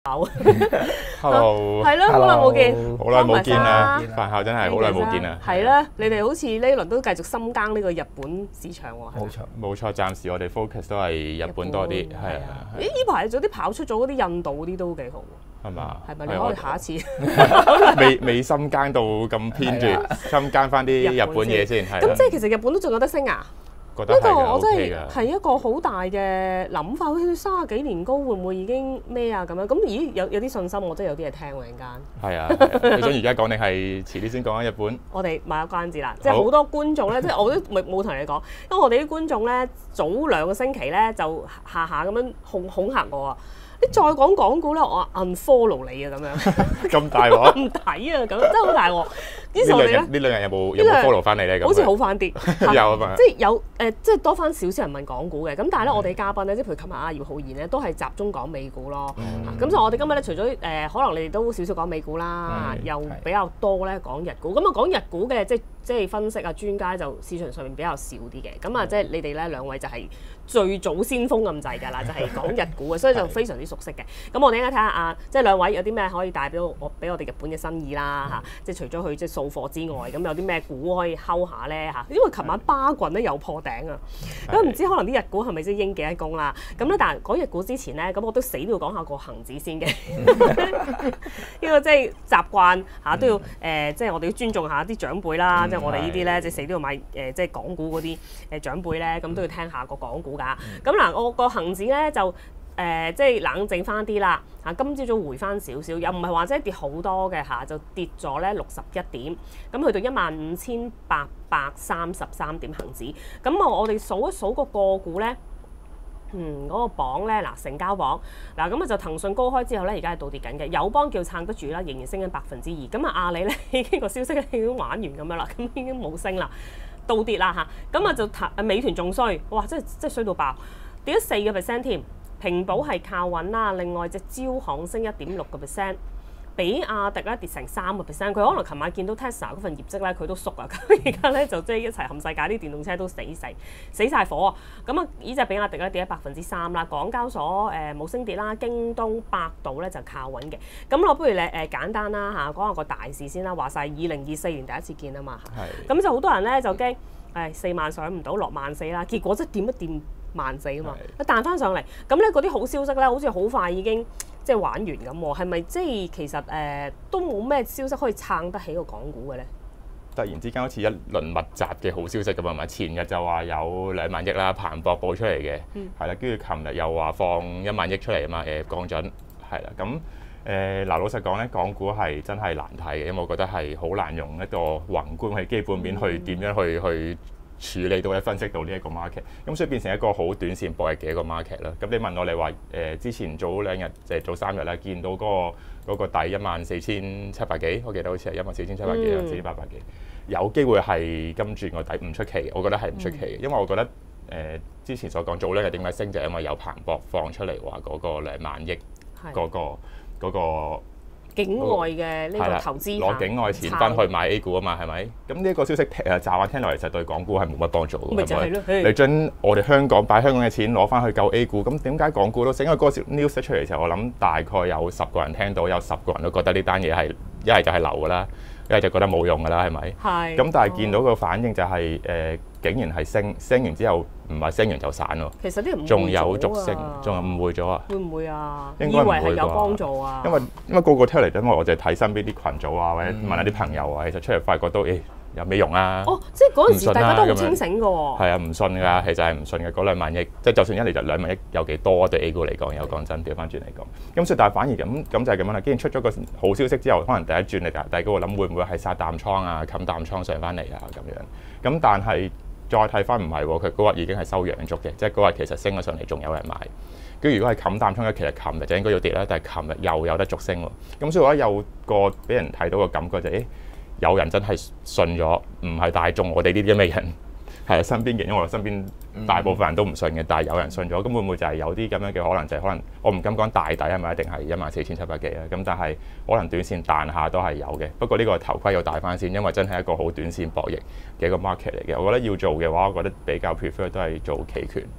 Hello， 係咯，好耐冇見， 好耐冇見啦，飯後真係好耐冇見啦。 係啦，你哋好似呢輪都繼續深耕呢個日本市場喎。 冇錯，冇錯，暫時我哋 focus 都係日本多啲，係啊。 咦？呢排早啲跑出咗嗰啲印度嗰啲都幾好喎。 係嘛？ 係咪？你可以下一次。 未深耕到咁偏住，深耕翻啲日本嘢先。係。 咁即係其實日本都仲有得升啊？ 呢個我真係一個好大嘅諗法，好似30幾年高會唔會已經咩啊咁樣？咁咦有啲信心，我真係有啲嘢聽喎，陣間。 係啊，你想而家講定係遲啲先講日本？ 我哋賣個關子啦，即係好多觀眾咧，即係我都冇同你講，因為我哋啲觀眾咧早2個星期咧就下咁樣恐嚇我啊！你再講港股咧，我 unfollow 你啊咁樣。 咁大鑊？ 唔睇啊咁，真係好大鑊。呢兩日有冇 follow 翻你咧？ 好似好翻啲， 有啊嘛。 即係有即係多翻少少人問港股嘅。咁但係咧，我哋嘉賓咧，即係譬如琴日阿葉浩然咧，都係集中講美股咯。咁所以我哋今日咧，除咗可能你哋都少少講美股啦，又比較多咧講日股。咁啊講日股嘅即係分析啊專家就市場上面比較少啲嘅。咁啊即係你哋咧兩位就係最早先鋒咁滯㗎啦，就係講日股嘅，所以就非常之熟悉嘅。咁我哋而家睇下即係兩位有啲咩可以帶俾我哋日本嘅新意啦嚇，即係除咗去即係掃貨之外，咁有啲咩股可以睺下咧嚇？因為琴晚巴郡咧又破頂啊，咁唔知可能啲日股係咪即係應幾一功啦？咁咧，但係講日股之前咧，咁我都死都要講下個恒指先嘅，呢個即係習慣嚇都要即係我哋要尊重下啲長輩啦，即係我哋呢啲咧即係死都要買即係港股嗰啲長輩咧，咁都要聽下個港股㗎。咁嗱，我個恒指咧就即係冷靜翻啲啦嚇，今朝早回翻少少，又唔係話即係跌好多嘅嚇，就跌咗咧61點，咁去到15,833點恒指。咁我哋數一數個股咧，嗰個榜咧嗱，成交榜嗱，咁啊就騰訊高開之後咧，而家係倒跌緊嘅，友邦叫撐得住啦，仍然升緊2%。咁啊阿里咧已經個消息咧已經玩完咁樣啦，咁已經冇升啦，倒跌啦嚇。咁啊就美團仲衰，哇！真係衰到爆，跌咗4%添。平保係靠穩啦，另外隻招行升1.6%，比亞迪咧跌成3%。佢可能琴晚見到 Tesla 嗰份業績咧，佢都縮啊。咁而家咧就即係一齊冚世界啲電動車都死晒火啊！咁啊，呢隻比亞迪咧跌咗3%啦。港交所冇升跌啦，京東、百度咧就靠穩嘅。咁我不如你簡單啦嚇，講下個大事先啦。話晒2024年第一次見啊嘛，咁就好多人咧就驚4萬上唔到落14000啦，結果即係掂一掂14000啊嘛，彈翻上嚟，咁咧嗰啲好消息咧，好似好快已經即係玩完咁喎，係咪即係其實都冇咩消息可以撐得起個港股嘅咧？ 突然之間好似一輪密集嘅好消息咁啊嘛！前日就話有2萬億啦，彭博報出嚟嘅，係啦，跟住琴日又話放1萬億出嚟啊嘛，降準係啦，咁嗱老實講咧，港股係真係難睇嘅，因為我覺得係好難用一個宏觀嘅基本面去點樣去處理到咧，分析到呢一個 market， 咁所以變成一個好短線博弈嘅一個 market 啦。咁你問我，你話之前早2日早3日咧，見到嗰個底14,700幾，我記得好似係14,700幾啊，14,800幾，有機會係今轉個底唔出奇，我覺得係唔出奇嘅，因為我覺得之前所講早2日點解升就係因為有彭博放出嚟話嗰個2萬億嗰個境外嘅呢個投資攞境外錢翻去買 A 股啊嘛，係咪？咁呢一個消息乍眼聽落嚟，其實對港股係冇乜幫助嘅。 咪就係咯， 你將我哋香港擺香港嘅錢攞翻去救 A 股，咁點解港股都升？因為嗰個 news 出嚟嘅時候，我諗大概有10個人聽到，有10個人都覺得呢單嘢係一係就係流㗎啦，一係就覺得冇用㗎啦，係咪？係。咁但係見到個反應就係竟然係升完之後，唔係升完就散喎。其實啲人仲有續升，仲有誤會咗啊？會唔會啊？應該唔會啩？以為係有幫助啊？因為個個出嚟，因為我就睇身邊啲群組啊，或者問下啲朋友啊，其實出嚟發覺都有咩用啊？哦，即係嗰陣時大家都好清醒㗎喎。係啊，唔信㗎，其實係唔信嘅。嗰2萬億，即係就算一嚟就2萬億，有幾多對 A 股嚟講？有講真，調翻轉嚟講。咁所以但係反而咁就係咁樣啦。既然出咗個好消息之後，可能第一轉嚟大家會諗會唔會係殺淡倉啊、冚淡倉上翻嚟啊咁樣。咁但係再睇翻唔係喎，佢嗰日已經係收陽燭嘅，即係嗰日其實升咗上嚟，仲有人買。咁如果係冚淡倉嘅，其實琴日就應該要跌啦，但係琴日又有得續升喎。咁所以我覺得有個俾人睇到個感覺就有人真係信咗，唔係大眾我哋呢啲咁嘅人，係身邊嘅，因為我身邊大部分人都唔信嘅，但係有人信咗，咁會唔會就係有啲咁樣嘅可能，就係可能我唔敢講大底係咪一定係14,700幾啊？咁但係可能短線彈下都係有嘅。不過呢個頭盔要戴翻先，因為真係一個好短線博弈嘅一個 market 嚟嘅。我覺得要做嘅話，我覺得比較 prefer 都係做期權。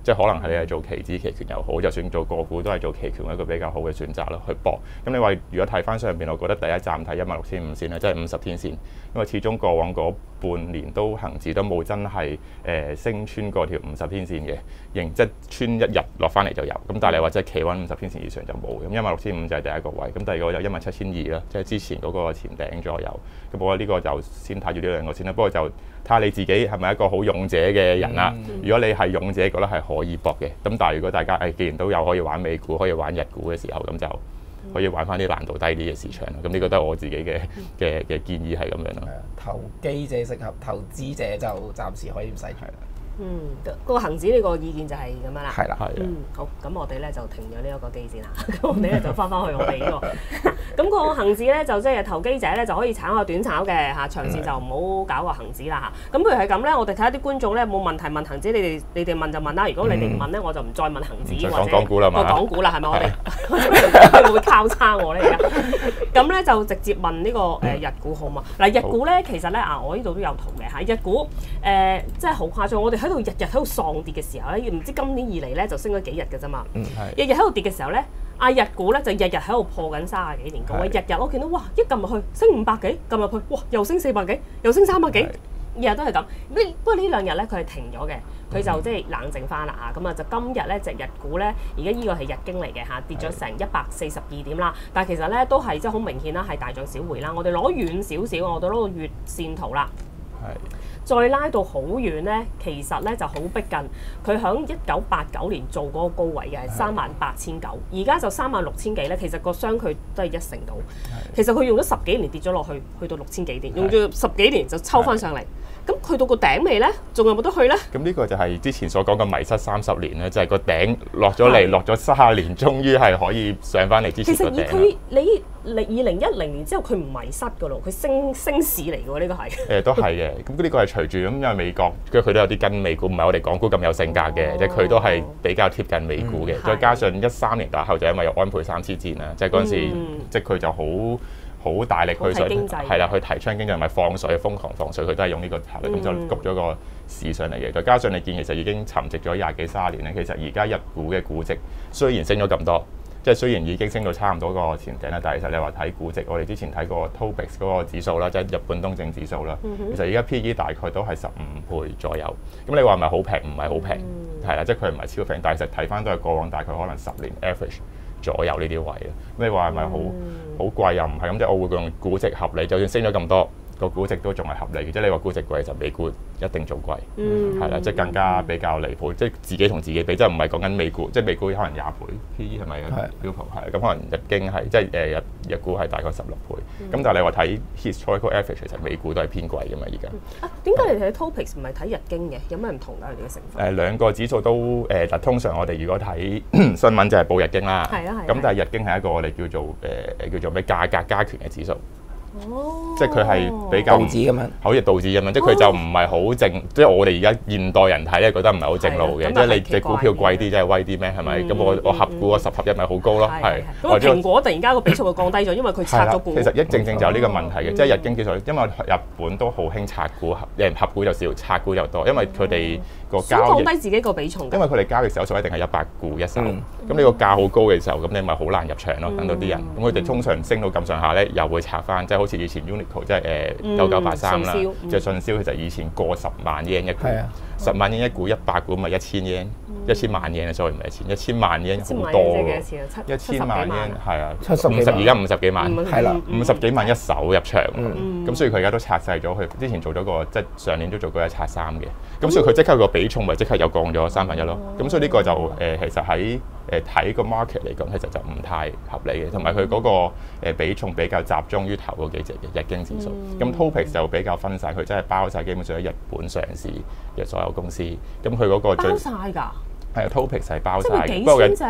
即係可能係你係做期指期權又好，就算做個股都係做期權一個比較好嘅選擇咯，去搏。咁你話如果睇翻上邊，我覺得第一站睇16,500先啦，即係50天線，因為始終過往嗰半年都恆指都冇真係升穿過條50天線嘅，即係穿一日落翻嚟就有。咁但係你話即係企穩50天線以上就冇。咁16,500就係第一個位，咁第二個就17,200啦，即係之前嗰個前頂左右。咁我覺得呢個就先睇住呢兩個先啦。不過就睇下你自己係咪一個好勇者嘅人啦。如果你係勇者，覺得係可以搏嘅。咁但係如果大家既然都有可以玩美股，可以玩日股嘅時候，咁就可以玩翻啲難度低啲嘅市場咯。咁呢個都係我自己嘅建議係咁樣咯。 投機者適合，投資者就暫時可以唔使睇啦。 個恆指呢個意見就係咁樣啦。 係啦， 好，咁我哋咧就停咗呢一個機先啦。咁我哋咧就翻去我哋呢個。咁個恆指咧就即係投機者咧就可以炒下短炒嘅嚇，長線就唔好搞個恆指啦嚇。咁譬如係咁咧，我哋睇下啲觀眾咧冇問題問恆指，你哋問就問啦。如果你哋唔問咧，我就唔再問恆指或者港股啦嘛。 港股啦，係咪我哋會唔會交叉我咧而家？咁咧就直接問呢個日股好嘛？嗱，日股咧其實咧我呢度都有圖嘅嚇。日股真係好誇張，我哋日日喺度喪跌嘅時候咧，唔知今年以嚟咧就升咗幾日嘅啫嘛。日日喺度跌嘅時候咧，日股咧就日日喺度破緊30幾年高位。日日我見到哇，一撳入去升500幾，撳入去哇又升400幾，又升300幾，日日都係咁。不過呢兩日咧佢係停咗嘅，佢就即係冷靜翻啦嚇。咁就今日咧隻日股咧，而家呢個係日經嚟嘅嚇，跌咗成142點啦。但係其實咧都係即係好明顯啦，係大漲小回啦。我哋攞遠少少，我哋攞個月線圖啦。再拉到好遠咧，其實咧就好逼近。佢響1989年做嗰個高位嘅係38,900，而家就36,000幾咧。其實個相距都係1成到。其實佢用咗10幾年跌咗落去，去到6,000幾點，用咗10幾年就抽翻上嚟。咁去到個頂未咧？仲有冇得去咧？ 咁呢個就係之前所講嘅迷失30年咧，就係個頂落咗嚟，落咗30年，終於係可以上翻嚟之前個頂。 其實佢2010年之後，佢唔迷失噶咯，佢升市嚟嘅喎，呢個係。 都係嘅。咁呢個係隨住咁，因為美國佢都有啲跟美股，唔係我哋港股咁有性格嘅，即係佢都係比較貼近美股嘅。再加上13年打後就因為有安倍3次戰啦，即係嗰陣時，即係佢就好大力去上，係啦，去提倡經濟，咪放水，瘋狂放水，佢都係用呢個策略，咁就谷咗個市上嚟嘅。再加上你見其實已經沉寂咗20幾30年咧，其實而家日股嘅估值雖然升咗咁多，即係雖然已經升到差唔多個前頂啦，但係其實你話睇估值，我哋之前睇過 TOPIX 嗰個指數啦，即係日本東證指數啦，其實而家 PE 大概都係15倍左右。咁你話係咪好平？唔係好平，係啦，即係佢唔係超平，但係其實睇翻都係過往大概可能10年 average 左右呢啲位啊。咁你話係咪好貴又唔係咁？即係我會用估值合理，就算升咗咁多，個估值都仲係合理嘅。即係你話估值貴就美股一定做貴，係啦，即係更加比較離譜。即係自己同自己比，即係唔係講緊美股，即係美股可能20倍 PE 係咪標普係咁，可能日經係即係日股係大概16倍。咁但係你話睇 historical average，其實美股都係偏貴嘅嘛而家。 點解你睇 TOPIX 唔係睇日經嘅？有咩唔同㗎？佢哋嘅成分？ 兩個指數都嗱，通常我哋如果睇新聞就係報日經啦。 係啊。 咁但係日經係一個我哋叫做咩價格加權嘅指數。即係佢係比較道指咁樣， 好似道指咁樣，即係佢就唔係好正，即係我哋而家現代人睇咧，覺得唔係好正路嘅，即係你隻股票貴啲，即係威啲咩？係咪？咁我合股個10合1咪好高咯，係。 咁蘋果突然間個比重就降低咗，因為佢拆咗股。 其實正就有呢個問題嘅，即係日經指數，因為日本都好興拆股，合股就少，拆股就多，因為佢哋個交易降低自己個比重。 因為佢哋交易手數一定係100股一手，咁你個價好高嘅時候，咁你咪好難入場咯。等到啲人，咁佢哋通常升到咁上下咧，又會拆翻，即係好似以前 Uniqlo 即係9983啦，即係信銷其實以前過10萬yen一股，10萬yen一股100股咪1000yen，1000萬yen啊，所以唔係1000萬yen好多喎，1000萬yen係啊，而家50幾萬， 係啦 ，50幾萬一手入場，咁所以佢而家都拆細咗，佢之前做咗個即係上年都做過1拆3嘅，咁所以佢即刻個比重咪即刻又降咗1/3咯，咁所以呢個就其實喺睇個 market 嚟講，其實就唔太合理嘅，同埋佢嗰個比重比較集中於頭嗰幾隻嘅日經指數，咁 TOPIX 就比較分散，佢真係包晒基本上喺日本上市嘅所有公司，咁佢嗰個包晒㗎， 係啊 TOPIX 係包晒嘅， 不過幾千隻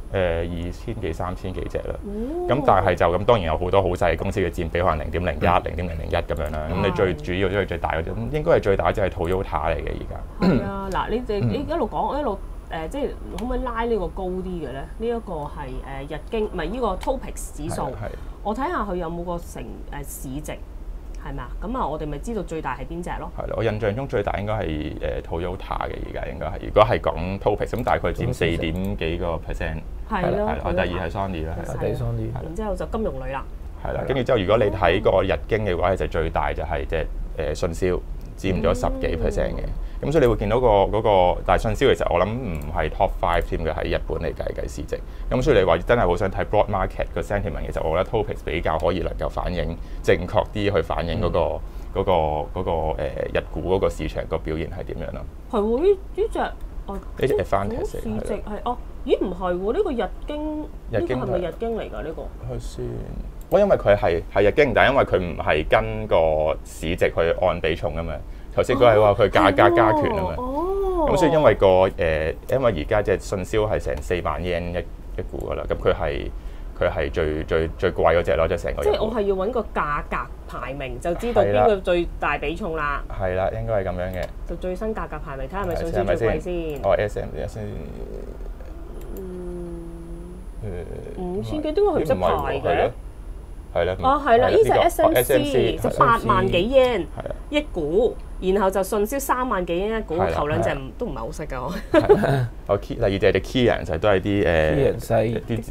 2000幾3000幾隻啦，咁但係就咁當然有好多好細嘅公司嘅佔比，可能0.01、0.001咁樣啦，咁你最主要都係最大嗰隻，應該係最大嗰隻係 Toyota 嚟嘅而家。 係啊，嗱你哋一路講一路。即係可唔可以拉呢個高啲嘅咧？呢一個係日經，唔係呢個 TOPIX 指數。我睇下佢有冇個市值。 係咪啊？咁啊，我哋咪知道最大係邊隻咯？ 係啦，我印象中最大應該係Toyota 嘅，而家應該係。如果係講 Topics 咁，大概佔4點幾個 percent。 係咯。 我第二係 Sony 啦， 第二 Sony。 然之後就金融類啦。 係啦，跟住之後，如果你睇個日經嘅話，其實最大就係隻信銷佔咗10幾%嘅。咁所以你會見到嗰個，但係信銷其實我諗唔係 top 5添嘅，喺日本嚟計市值。咁所以你話真係好想睇 broad market 個 sentiment，其實我覺得 Topics 比較可以能夠反映正確啲去反映嗰個日股嗰個市場個表現係點樣咯。 係喎，呢隻呢隻 Advantage 市值係咦唔係喎？呢個日經呢個係咪日經嚟㗎？呢個去先。因為佢係日經，但係因為佢唔係跟個市值去按比重啊嘛。頭先佢係話佢價格加權啊嘛。咁所以因為因為而家隻信銷係成4萬yen一股㗎啦，咁佢係最貴嗰隻咯，即係成個。 即係我係要揾個價格排名，就知道邊個最大比重啦。 係啦，應該係咁樣嘅。 就最新價格排名，睇下係咪信銷最貴先。 SM 先。 5000幾點解佢唔識排嘅？ 係啦。 係啦，呢隻 SMC 就8萬幾yen一股。然後就信銷3萬幾yen一股，頭兩隻都唔係好識㗎我。 第二隻Kirin就都係啲啲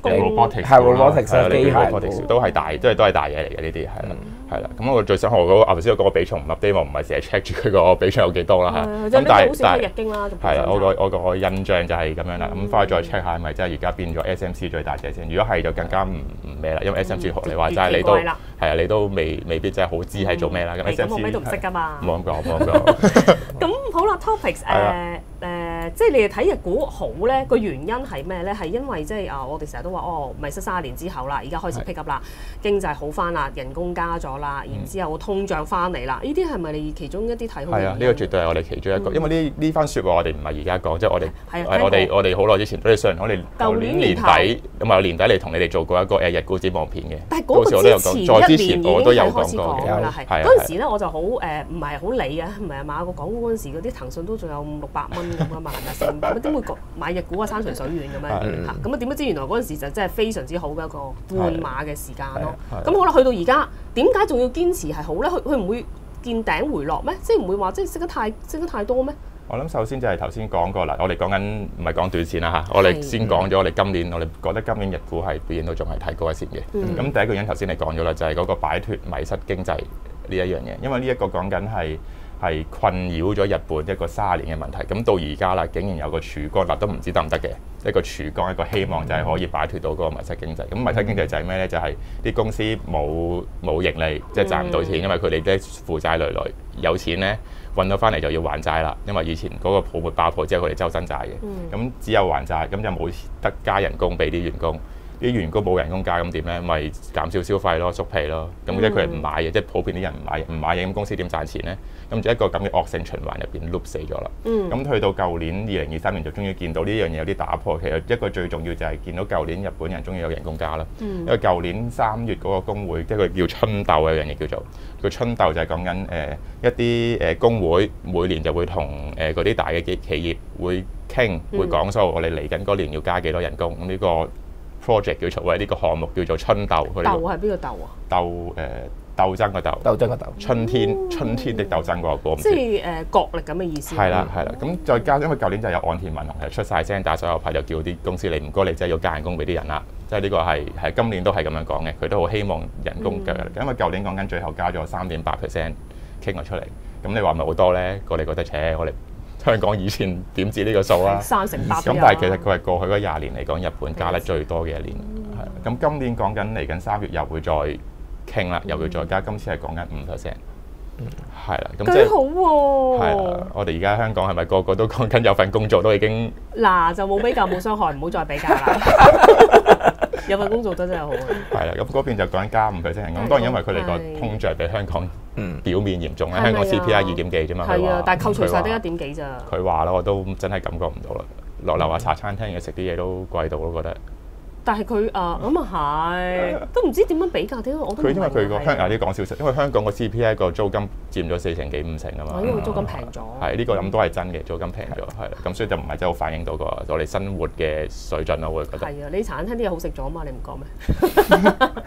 robotics 機械都係大，都係大嘢嚟嘅呢啲係啦。咁我最想學嗰個頭先嗰個比重唔 update，我唔係成日 check 住佢個比重有幾多啦嚇。 咁但係日經啦， 係啊，我個印象就係咁樣啦。咁翻去再 check 下係咪真係而家變咗 SMC 最大隻先？如果係就更加唔咩啦，因為 SMC 學你話齋你都係啊，你都未必真係好知係做咩啦。咁 SMC 我咩都唔識㗎嘛。 冇咁講。 咁好啦 ，Topics 即係你哋睇日股好咧，個原因係咩咧？係因為即係我哋成日都話咪失30年之後啦，而家開始 pick up 啦，經濟好翻啦，人工加咗啦，然之後通脹翻嚟啦，呢啲係咪你其中一啲睇好？ 係啊，呢個絕對係我哋其中一個，因為呢番説話我哋唔係而家講，即係我哋好耐之前，我哋舊年年底咁啊年底嚟同你哋做過一個日股展望片嘅。 但係嗰個之前我都有講過嘅啦，係嗰陣時咧我就好唔係好理啊，唔係買個港股嗰陣時嗰啲騰訊都仲有500-600蚊咁啊嘛。咁點會買日股啊？山長水遠咁樣嚇，咁啊點不知原來嗰陣時就真係非常之好嘅一個換馬嘅時間咯。咁好啦，去到而家點解仲要堅持係好咧？佢唔會見頂回落咩？即係唔會話即係升得太多咩？ 我諗首先就係頭先講過啦，我哋講緊唔係講短線啦嚇，我哋先講咗我哋今年，我哋覺得今年日股係表現到仲係睇高一線嘅。咁第一個原因頭先你講咗啦，就係嗰個擺脫迷失經濟呢一樣嘢，因為呢一個講緊係困擾咗日本一個30年嘅問題，咁到而家啦，竟然有個曙光，嗱都唔知得唔得嘅一個曙光，一個希望就係可以擺脫到嗰個迷失經濟。咁迷失經濟就係咩咧？就係啲公司冇盈利，即係賺唔到錢，因為佢哋都負債累累，有錢咧揾到翻嚟就要還債啦。因為以前嗰個泡沫爆破之後，佢哋周身債嘅，咁只有還債，咁就冇得加人工俾啲員工。啲員工冇人工加咁點咧？咪減少消費咯，縮皮咯。咁即係佢係唔買嘢，即係普遍啲人唔買嘢，咁公司點賺錢咧？咁就一個咁嘅惡性循環入邊 loop 死咗啦。咁去到舊年2023年就終於見到呢樣嘢有啲打破。其實一個最重要就係見到舊年日本人終於有人工加啦。因為舊年3月嗰個工會，即係佢叫春鬥嘅樣嘢叫做，佢春鬥就係講緊一啲工會每年就會同嗰啲大嘅企業會傾，會講數，我哋嚟緊嗰年要加幾多人工。咁呢個project 叫做呢個項目叫做春鬥。 鬥係邊個鬥啊？ 鬥爭個鬥。 鬥爭個鬥。 春天的鬥爭嗰個。 即係角力咁嘅意思。 係啦。咁再加，因為舊年就有岸田文雄係出晒聲，打所有牌就叫啲公司你唔該你真係要加人工俾啲人啦。即係呢個係今年都係咁樣講嘅，佢都好希望人工嘅。因為舊年講緊最後加咗3.8% 傾咗出嚟。咁你話咪好多咧？我哋覺得我哋香港以前點止呢個數啊 ？3成8。 咁但係其實佢係過去嗰20年嚟講，日本加得最多嘅一年。係。咁今年講緊嚟緊3月又會再傾啦，又會再加。今次係講緊5%。係啦。咁幾好喎！ 係啦，我哋而家香港係咪個個都講緊有份工作都已經？ 嗱，就冇比較冇傷害，唔好再比較啦。有份工作真係好。 係啦，咁嗰邊就講緊加5%。咁當然因為佢哋個通脹比香港表面嚴重咧，香港 CPI 2.幾啫嘛。 係啊，但係扣除晒得1.幾咋。 佢話啦，我都真係感覺唔到啦。落樓下茶餐廳嘅食啲嘢都貴到，我覺得。 但係佢咁啊係，都唔知點樣比較啲，我都佢因為佢個香港啲講笑實，因為香港個 CPI 個租金佔咗4成幾5成啊嘛。 因為租金平咗。係呢個咁都係真嘅，租金平咗係啦，咁所以就唔係真係好反映到個我哋生活嘅水準咯，我會覺得。 係啊，你茶餐廳啲嘢好食咗啊嘛，你唔講咩？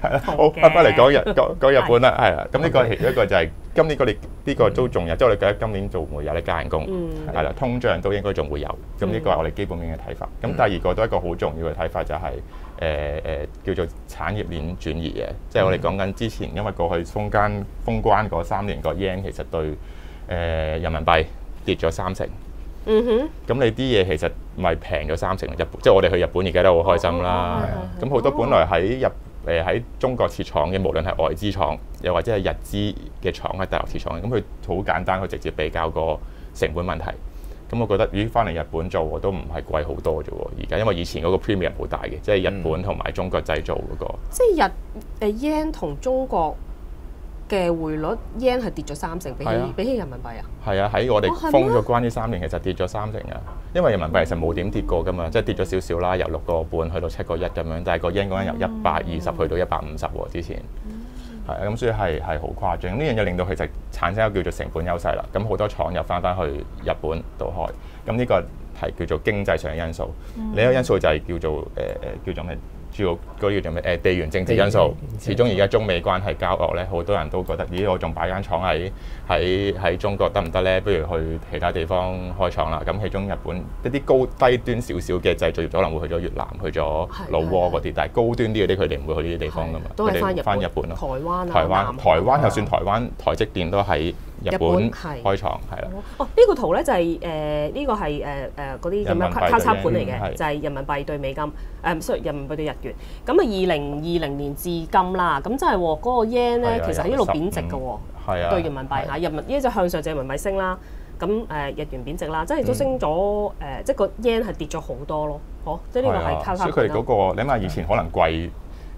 係啦， 好好嘅翻嚟講日本啦，係啦。咁呢個其中一個就係今年呢個都仲有，即係我哋覺得今年仲會有得加人工，係啦，通脹都應該仲會有。咁呢個係我哋基本面嘅睇法。咁第二個都係一個好重要嘅睇法就係叫做產業鏈轉移嘅，即係我哋講緊之前，因為過去封關嗰3年個 yen 其實對人民幣跌咗30%。咁你啲嘢其實咪平咗30%，即係我哋去日本而家都好開心啦。咁好多本來喺中國設廠嘅，無論係外資廠，又或者係日資嘅廠喺大陸設廠，咁佢好簡單，佢直接比較個成本問題。咁我覺得，咦，翻嚟日本做我都唔係貴好多啫喎。而家因為以前嗰個 premium 好大嘅，即係日本同埋中國製造嗰個。 即係yen 同中國嘅匯率 yen 係跌咗30%，比起人民幣啊？ 係啊，喺我哋封咗關呢3年，其實跌咗30%啊。因為人民幣其實冇點跌過㗎嘛，即係跌咗少少啦，由6個半去到7個1咁樣，但係個 yen 嗰陣由120去到150喎，之前係啊，咁所以係好誇張。呢樣嘢令到佢就產生一個叫做成本優勢啦。咁好多廠又翻去日本度開，咁呢個係叫做經濟上嘅因素。另一個因素就係叫做咩？主要嗰啲叫做咩？地緣政治因素，始終而家中美關係交惡咧，好多人都覺得，咦，我仲擺間廠喺中國得唔得咧？不如去其他地方開廠啦。咁其中日本一啲低端少少嘅製造業可能會去咗越南、去咗老撾嗰啲，但係高端啲嗰啲佢哋唔會去呢啲地方㗎嘛， 都係翻日本咯。 台灣就算台積電都喺日本開廠，係啦。 呢個圖咧就係呢個係嗰啲咁樣交叉盤嚟嘅，就係人民幣對美金，sorry，人民幣對日元。咁啊，2020年至今啦，咁即係嗰個 yen 咧，其實係一路貶值嘅喎，對人民幣嚇，呢就向上就人民幣升啦，咁日元貶值啦，即係都升咗即係個 yen 係跌咗好多咯，即係呢個係交叉盤啦。 所以佢哋嗰個你諗下以前可能貴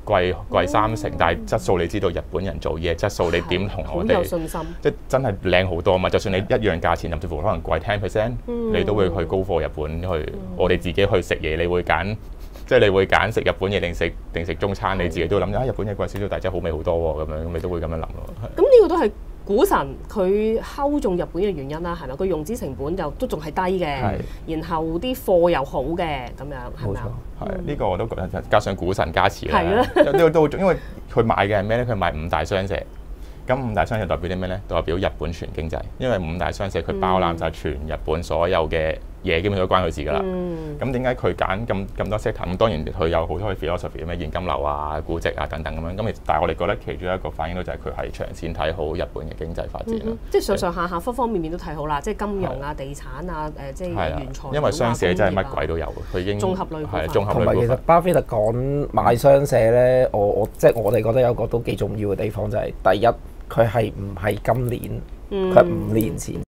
30%，但係質素你知道日本人做嘢質素你點同我哋？ 好有信心， 即係真係靚好多嘛！就算你一樣價錢，甚至乎可能貴10%，你都會去高貨日本去。我哋自己去食嘢，你會揀。即係你會揀食日本嘢定食中餐，你自己都諗日本嘢貴少少，但係真係好味好多喎，咁樣咁你都會咁樣諗咯。 咁呢個都係股神佢睺中日本嘅原因啦，係咪？佢融資成本又都仲係低嘅，然後啲貨又好嘅，咁樣係咪啊？ 係呢個我都覺得，加上股神加持啦。係啦，呢個都因為佢買嘅係咩咧？佢買5大商社。咁5大商社代表啲咩咧？代表日本全經濟，因為5大商社佢包攬晒全日本所有嘅嘢，基本上都關佢事㗎啦。咁點解佢揀咁多 sector？咁當然佢有好多嘅 philosophy，咩現金流啊、估值啊等等咁樣。咁但係我哋覺得其中一個反映到就係佢係長線睇好日本嘅經濟發展啦。 即係上下方方面面都睇好啦，即係金融啊、地產啊、即係原材料啊。 因為商社真係乜鬼都有，佢已經綜合類股份。 同埋其實巴菲特講買商社咧，即係我哋覺得有個都幾重要嘅地方就係第一，佢係唔係今年，佢係5年前。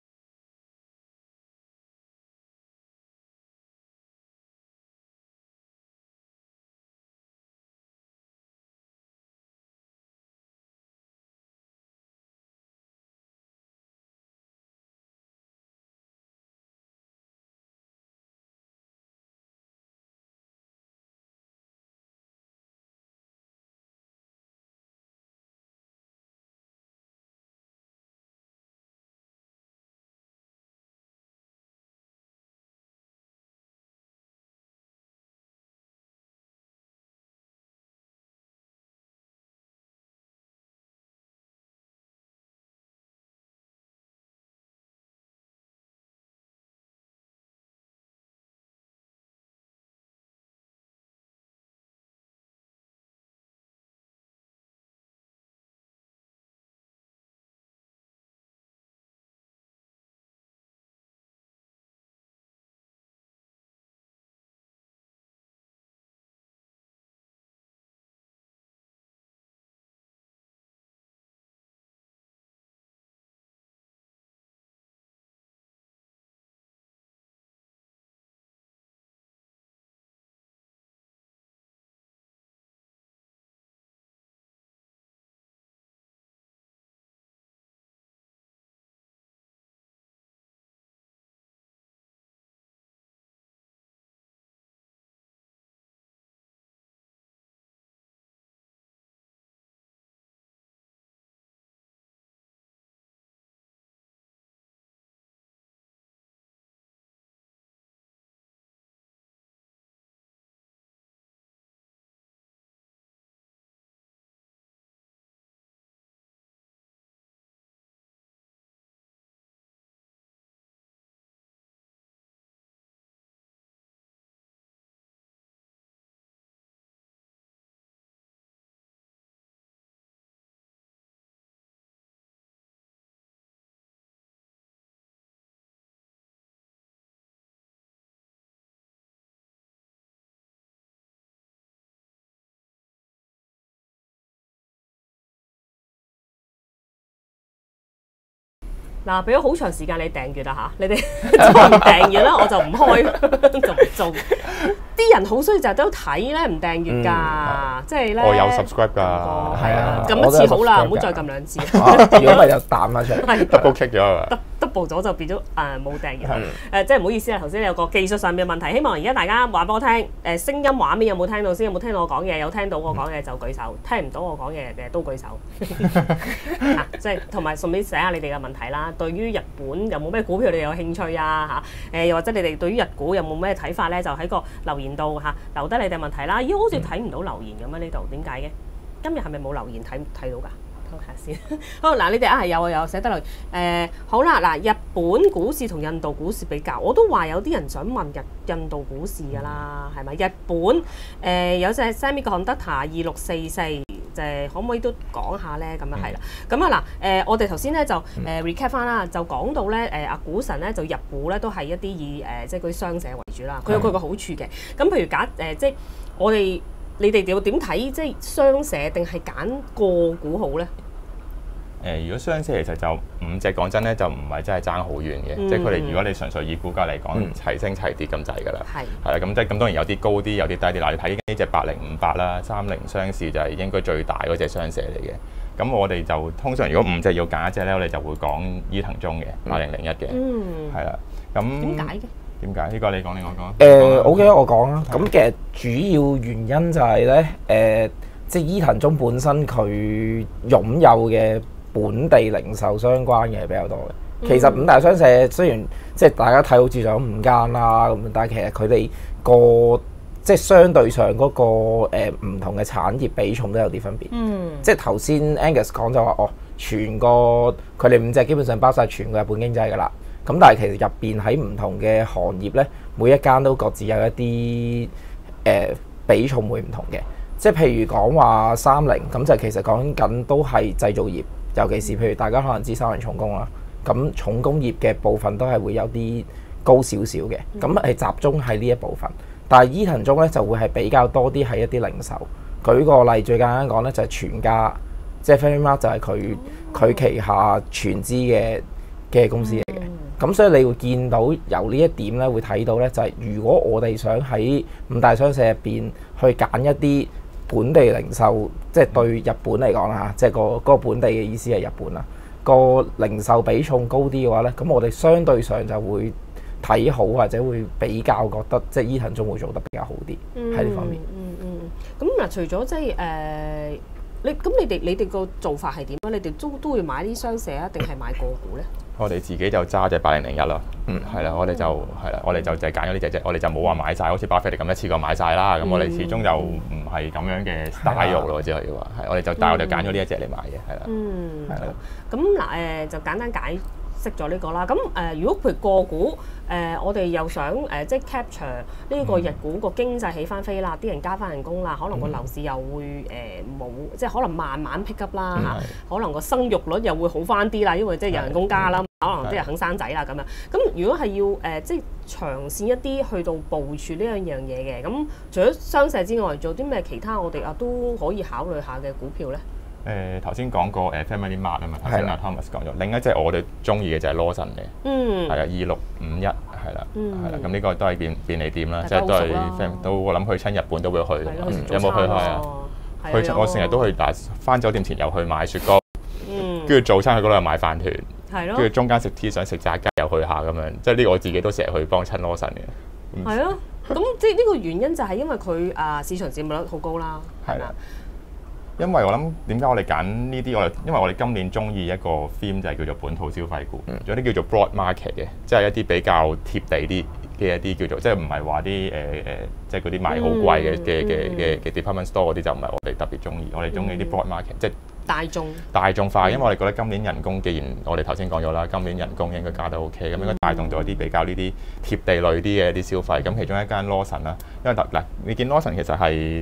嗱，俾咗好長時間你訂閱啦嚇，你哋再唔訂閱啦，我就唔開，就唔做。啲人好衰就係都睇咧，唔訂閱㗎，即係咧。 我有 subscribe 㗎， 係啊， 撳一次好啦，唔好再撳兩次。 如果咪就彈翻出嚟 ，double click 咗啊 ！double 咗就變咗冇訂閱。即係唔好意思啊，頭先有個技術上面嘅問題，希望而家大家話俾我聽，聲音畫面有冇聽到先？有冇聽到我講嘢？有聽到我講嘢就舉手，聽唔到我講嘢嘅都舉手。即係同埋順便寫下你哋嘅問題啦。對於日本有冇咩股票你有興趣啊？又或者你哋對於日股有冇咩睇法咧？就喺個留言度留低你哋問題啦。咦，好似睇唔到留言咁啊？呢度點解嘅？今日係咪冇留言睇到㗎？睇下先。好嗱，你哋係有寫得留言。好啦，嗱，日本股市同印度股市比較，我都話有啲人想問印度股市㗎啦，係咪？日本有隻 Semiconductor 2644。就可唔可以都講下咧？咁樣係啦。咁啊嗱，我哋頭先咧就recap 翻啦，就講到咧阿股神咧就入股咧都係一啲以即係嗰啲商社為主啦。佢有佢個好處嘅。咁譬如即係你哋點睇即係商社定係揀個股好咧？ 如果商社其實就5隻講真咧，就唔係真係爭好遠嘅，即係佢哋如果你純粹以股價嚟講，齊升齊跌咁滯㗎啦。係啦，咁即係咁當然有啲高啲，有啲低啲。嗱，你睇呢隻8058啦，30商事就係應該最大嗰隻商社嚟嘅。咁我哋就通常如果5隻要揀一隻咧，我哋就會講伊藤忠嘅8001嘅。係啦，咁點解嘅？ 點解？呢個你講定我講 ？OK，我講啦。咁其實主要原因就係咧，即係伊藤忠本身佢擁有嘅本地零售相關嘅比較多嘅。其實5大商社雖然即係大家睇好似就有5間啦，咁但係其實佢哋個即係相對上嗰個唔同嘅產業比重都有啲分別。即係頭先 Angus 講就話全個佢哋5隻基本上包晒全個日本經濟㗎啦。咁但係其實入邊喺唔同嘅行業咧，每一間都各自有一啲比重會唔同嘅。即係譬如講話30咁就其實講緊都係製造業。尤其是譬如大家可能知三菱重工啦，咁重工業嘅部分都係會有啲高少少嘅，咁係集中喺呢一部分。但係伊藤忠咧就會係比較多啲係一啲零售。舉個例，最簡單講咧就係全家，即係 FamilyMart 就係佢旗下全資嘅公司嚟嘅。咁所以你會見到由呢一點咧，會睇到咧就係如果我哋想喺5大商社入邊去揀一啲本地零售，即係對日本嚟講啦，即係嗰個本地嘅意思係日本啦。個零售比重高啲嘅話咧，咁我哋相對上就會睇好或者會比較覺得即係伊藤忠會做得比較好啲喺呢方面。 咁嗱，除咗即係你哋個做法係點啊？你哋都會買啲商社啊，定係買個股咧？ 我哋自己就揸隻8001咯，係啦，我哋就係揀咗呢隻啫，我哋就冇話買晒，好似巴菲特咁一次過買晒啦。咁我哋始終就唔係咁樣嘅 style 咯，只可以話係，我哋就揀咗呢一隻嚟買嘅，係啦。係啦。咁嗱就簡單解釋咗呢個啦。咁如果譬如個股我哋又想即係 capture 呢個日股個經濟起翻飛啦，啲人加翻人工啦，可能個樓市又會冇即係可能慢慢 pick up 啦可能個生育率又會好翻啲啦，因為即係有人工加啦，可能啲人肯生仔啦咁樣。咁如果係要即係長線一啲去到部署呢樣嘢嘅，咁除咗商社之外，做啲咩其他我哋都可以考慮下嘅股票咧？ 頭先講過FamilyMart 啊嘛，頭先阿 Thomas 講咗，另一隻我哋中意嘅就係 Lawson 嘅，係啊2651係啦，係啦，咁呢個都係便利店啦，即係都我諗去親日本都會去，有冇去啊？我成日都去，但係返酒店前又去買雪糕，跟住早餐去嗰度又買飯團，跟住中間食 T 想食炸雞又去下咁樣，即係呢個我自己都成日去幫襯 Lawson 嘅。 係啊，咁即係呢個原因就係因為佢市場佔有率好高啦，係啦。 因為我諗點解我哋揀呢啲，因為我哋今年中意一個 theme 就係叫做本土消費股，有啲叫做 broad market 嘅，即係一啲比較貼地啲嘅一啲叫做，即係唔係話啲即係嗰啲賣好貴嘅 department store 嗰啲就唔係我哋特別中意，我哋中意啲 broad market， 即係大眾化，因為我哋覺得今年人工既然我哋頭先講咗啦，今年人工應該加得 OK，咁應該帶動到一啲比較呢啲貼地類啲嘅一啲消費，咁其中一間 Lawson 啦，因為嗱你見 Lawson 其實係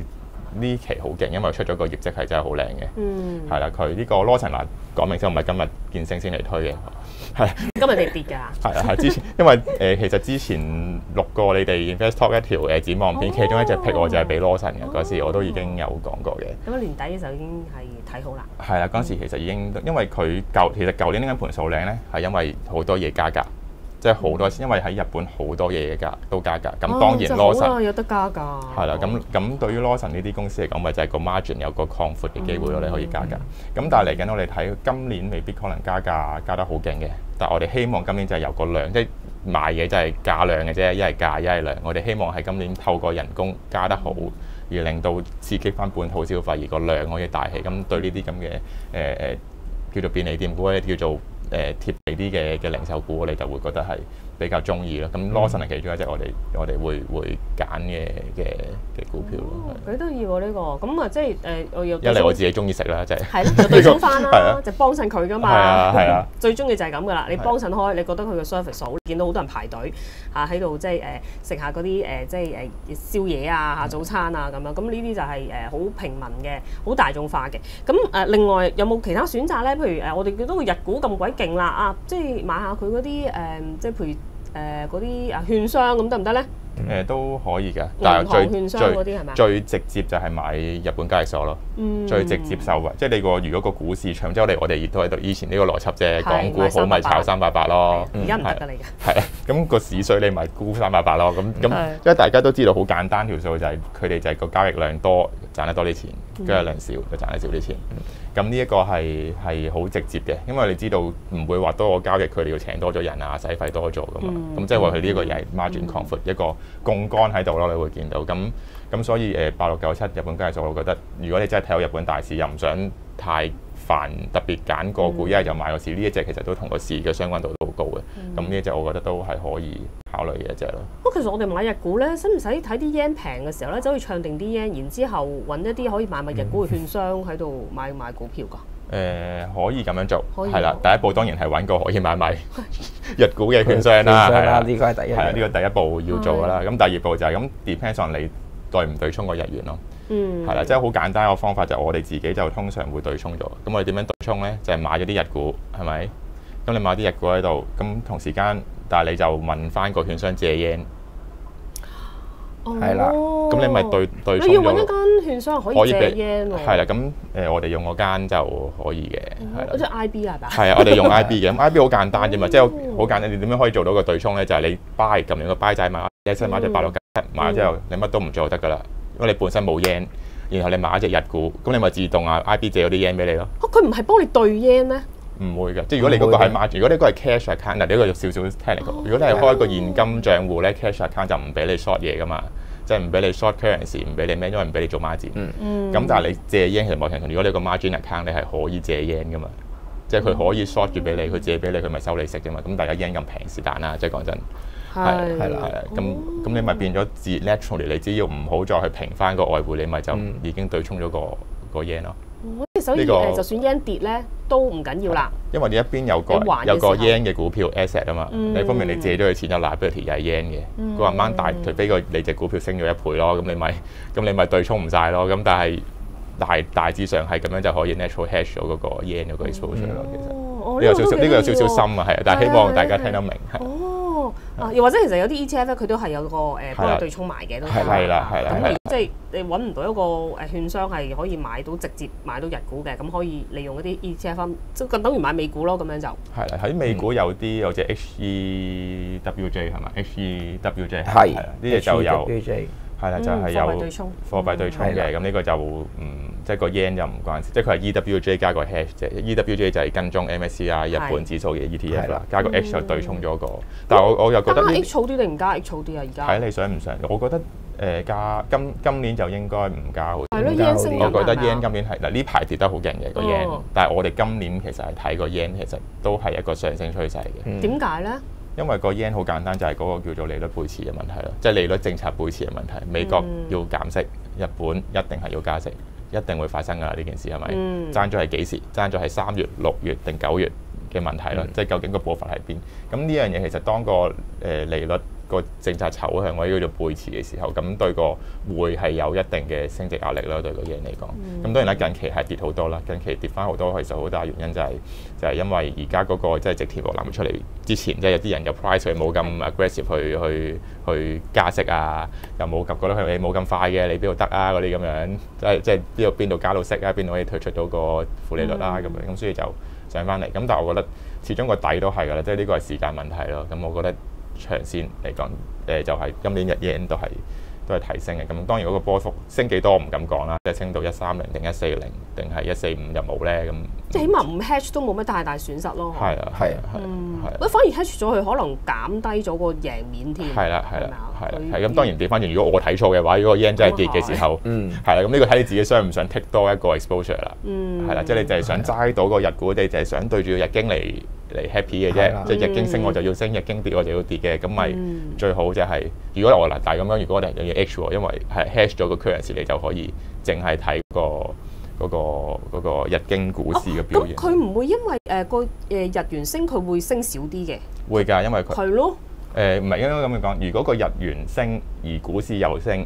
呢期好勁，因為出咗個業績係真係好靚嘅。係啦，佢呢個 Lawson 嗱講明先，唔係今日見升先嚟推嘅，係今日你跌㗎。 係啊，係之前，因為其實之前錄過你哋 Invest Talk 一條展望片，其中一隻 pick 我就係俾 Lawson 嘅，嗰時我都已經有講過嘅。 咁年底嘅時候已經係睇好啦。 係啦，嗰時其實已經因為佢其實舊年呢間盤數靚咧，係因為好多嘢加價。即係好多，因為喺日本好多嘢都加價，咁當然 Lawson 有得加價。 係啦，咁對於 Lawson 呢啲公司嚟講，咪就係個 margin 有個擴闊嘅機會咯，你可以加價。咁但係嚟緊我哋睇今年未必可能加價加得好勁嘅，但係我哋希望今年就係有個量，即係賣嘢就係價量嘅啫，一係價一係量。我哋希望係今年透過人工加得好，而令到刺激翻本土消費，而個量可以大起。咁對呢啲咁嘅叫做便利店股咧，叫做貼地啲嘅零售股，我哋就會覺得係比較中意咯。咁 Lawson 係其中一隻我哋會揀嘅股票咯。 幾得意喎呢個，咁啊即係我又一嚟我自己中意食啦，即係係咯，就對沖翻啦，就幫襯佢噶嘛。 係啊， 最中意就係咁噶啦。你幫襯開，你覺得佢嘅 service 好，見到好多人排隊嚇喺度，即係食下嗰啲即係宵夜啊、早餐啊咁樣。咁呢啲就係好平民嘅、好大眾化嘅。咁另外有冇其他選擇咧？譬如我哋見到個日股咁鬼勁啦啊，即係買下佢嗰啲即係譬如嗰啲券商咁得唔得咧？ 都可以嘅，但係最直接就係買日本交易所咯。最直接受惠，即係你如果個股市長，即係我哋亦都喺度以前呢個邏輯啫，港股好咪炒388咯。 而家唔得㗎你㗎。 係啊，咁個市水你咪沽388咯。咁因為大家都知道好簡單條數就係佢哋就係個交易量多賺得多啲錢，交易量少就賺得少啲錢。咁呢一個係好直接嘅，因為你知道唔會話多個交易佢哋要請多咗人啊，使費多咗㗎嘛。咁即係話佢呢個又係 margin 擴闊一個槓桿喺度咯，你會見到。咁所以8697日本交易所，我覺得如果你真係睇好日本大市，又唔想太煩，特別揀個股，一係就買個市。呢一隻其實都同個市嘅相關度都好高嘅。咁呢一隻我覺得都係可以考慮嘅一隻咯。 其實我哋買日股咧，使唔使睇啲 yen 平嘅時候咧，走去唱定啲 yen，然之後揾一啲可以買日股嘅券商喺度買股票㗎？ 可以咁樣做，係啦。第一步當然係揾個可以買日股嘅券商啦，係啦， 呢個係第一。 係啊，呢個第一步要做㗎啦。咁第二步就係咁 depends on 你對唔對沖個日元咯。係啦，即係好簡單個方法就我哋自己就通常會對沖咗。咁我哋點樣對沖咧？就係買咗啲日股，係咪？咁你買啲日股喺度，咁同時間，但係你就問翻個券商借 yen。 係啦， 咁你咪對沖咗。 你要揾一間券商可以借 yen 喎。 係啦，咁我哋用嗰間就可以嘅，係啦。 好似 IB 係咪？ 係啊，我哋用 IB 嘅，咁 IB 好簡單啫嘛，即係好簡單。你點樣可以做到個對沖咧？就係你 buy 撳完個 buy 仔買一隻買隻8697買咗之後，你乜都唔做就得㗎啦。因為你本身冇 yen，然後你買一隻日股，咁你咪自動IB 借咗啲 yen 俾你咯。 佢唔係幫你兌 yen 咩？ 唔會嘅，即係如果你嗰個係 margin，如果你嗰個係 cash account，嗱呢個有少少 technical。如果你係開一個現金帳戶咧，cash account 就唔俾你 short 嘢㗎嘛，即係唔俾你 short currency，唔俾你咩，因為唔俾你做 margin。咁但係你借 yen 其實冇程度，如果你個 margin account 你係可以借 yen 㗎嘛，即係佢可以 short 住俾你，佢借俾你，佢咪收利息啫嘛。咁大家 yen 咁平是但啦，即係講真。係啦，咁你咪變咗自 naturally，你只要唔好再去平翻個外匯，你咪就已經對沖咗個 yen 咯。 所以就算 yen 跌咧都唔緊要啦。 因為呢一邊有個 yen 嘅股票 asset 啊嘛，你方面你借咗佢錢有 liability 又係 yen 嘅，佢話掹大，除非你隻股票升咗1倍咯，咁你咪對沖唔晒咯。咁但係大致上係咁樣就可以 natural hedge 咗嗰個 yen 嗰個 exposure 咯。其實呢個有少少深啊，係啊，但係希望大家聽得明係。 又或者其實有啲 ETF 咧，佢都係有個幫你對沖埋嘅，都係啦。 咁即係你揾唔到一個券商係可以買到直接買到日股嘅，咁可以利用嗰啲 ETF，即係等於買美股咯，咁樣就係啦。喺美股有隻 HEWJ 係嘛 ？HEWJ 係呢隻就有係啦，就係有貨幣對沖嘅。咁呢個就即係個 yen 就唔關事，即係佢係 EWJ 加個 hash 啫。EWJ 就係跟蹤 MSCI 日本指數嘅 ETF 啦，加個 H 就對沖咗個。但係我又覺得加 H 好啲定唔加 H 好啲啊？而家睇你想唔想？我覺得加今年就應該唔加好。 係咯 ，yen 升我覺得 yen 今年係嗱呢排跌得好勁嘅個 yen，但係我哋今年其實係睇個 yen 其實都係一個上升趨勢嘅。 點解咧？ 因為個 yen 好簡單，就係嗰個叫做利率背馳嘅問題咯，即係利率政策背馳嘅問題。美國要減息，日本一定係要加息，一定會發生㗎啦！呢件事係咪？爭咗係幾時？爭咗係3月、6月定9月嘅問題咯，即係究竟個步伐喺邊？咁呢樣嘢其實當個利率個政策走向或者叫做背馳嘅時候，咁對個匯係有一定嘅升值壓力啦，對個 yen 嚟講。咁當然啦，近期係跌好多啦，近期跌翻好多，其實好大原因就係因為而家嗰個即係植田和男出嚟之前，即係有啲人嘅 price 佢冇咁 aggressive去加息啊，又冇覺得佢冇咁快嘅，你邊度得啊嗰啲咁樣，即係邊度加到息啊，邊度可以退出到個負利率啦咁樣，咁所以就上翻嚟。咁但係我覺得始終個底都係㗎啦，即係呢個係時間問題咯。咁我覺得長線嚟講，就係今年日 yen 都係提升嘅。咁當然嗰個波幅升幾多我唔敢講啦，即係升到130定140定係145就冇咧咁。 即係起碼唔 hedge 都冇乜太大損失咯。 係啊，係啊，係。 反而 hedge 咗佢，可能減低咗個贏面添。 係啦，係啦，係咁當然調翻轉，如果我睇錯嘅話，如果個 yen 真係跌嘅時候，係啦，咁呢個睇你自己想唔想 take 多一個 exposure 啦。係啦，即係你就係想齋到個日股，你就係想對住日經嚟 happy 嘅啫。即係日經升我就要升，日經跌我就要跌嘅。咁咪最好就係，如果我嗱但係咁樣，如果我哋要 hedge 喎，因為係 hedge 咗個 currency，你就可以淨係睇嗰個日經股市嘅表現。 咁佢唔會因為個日元升，佢會升少啲嘅。 會㗎，因為佢係咯。 唔係應該咁樣講，如果個日元升而股市又升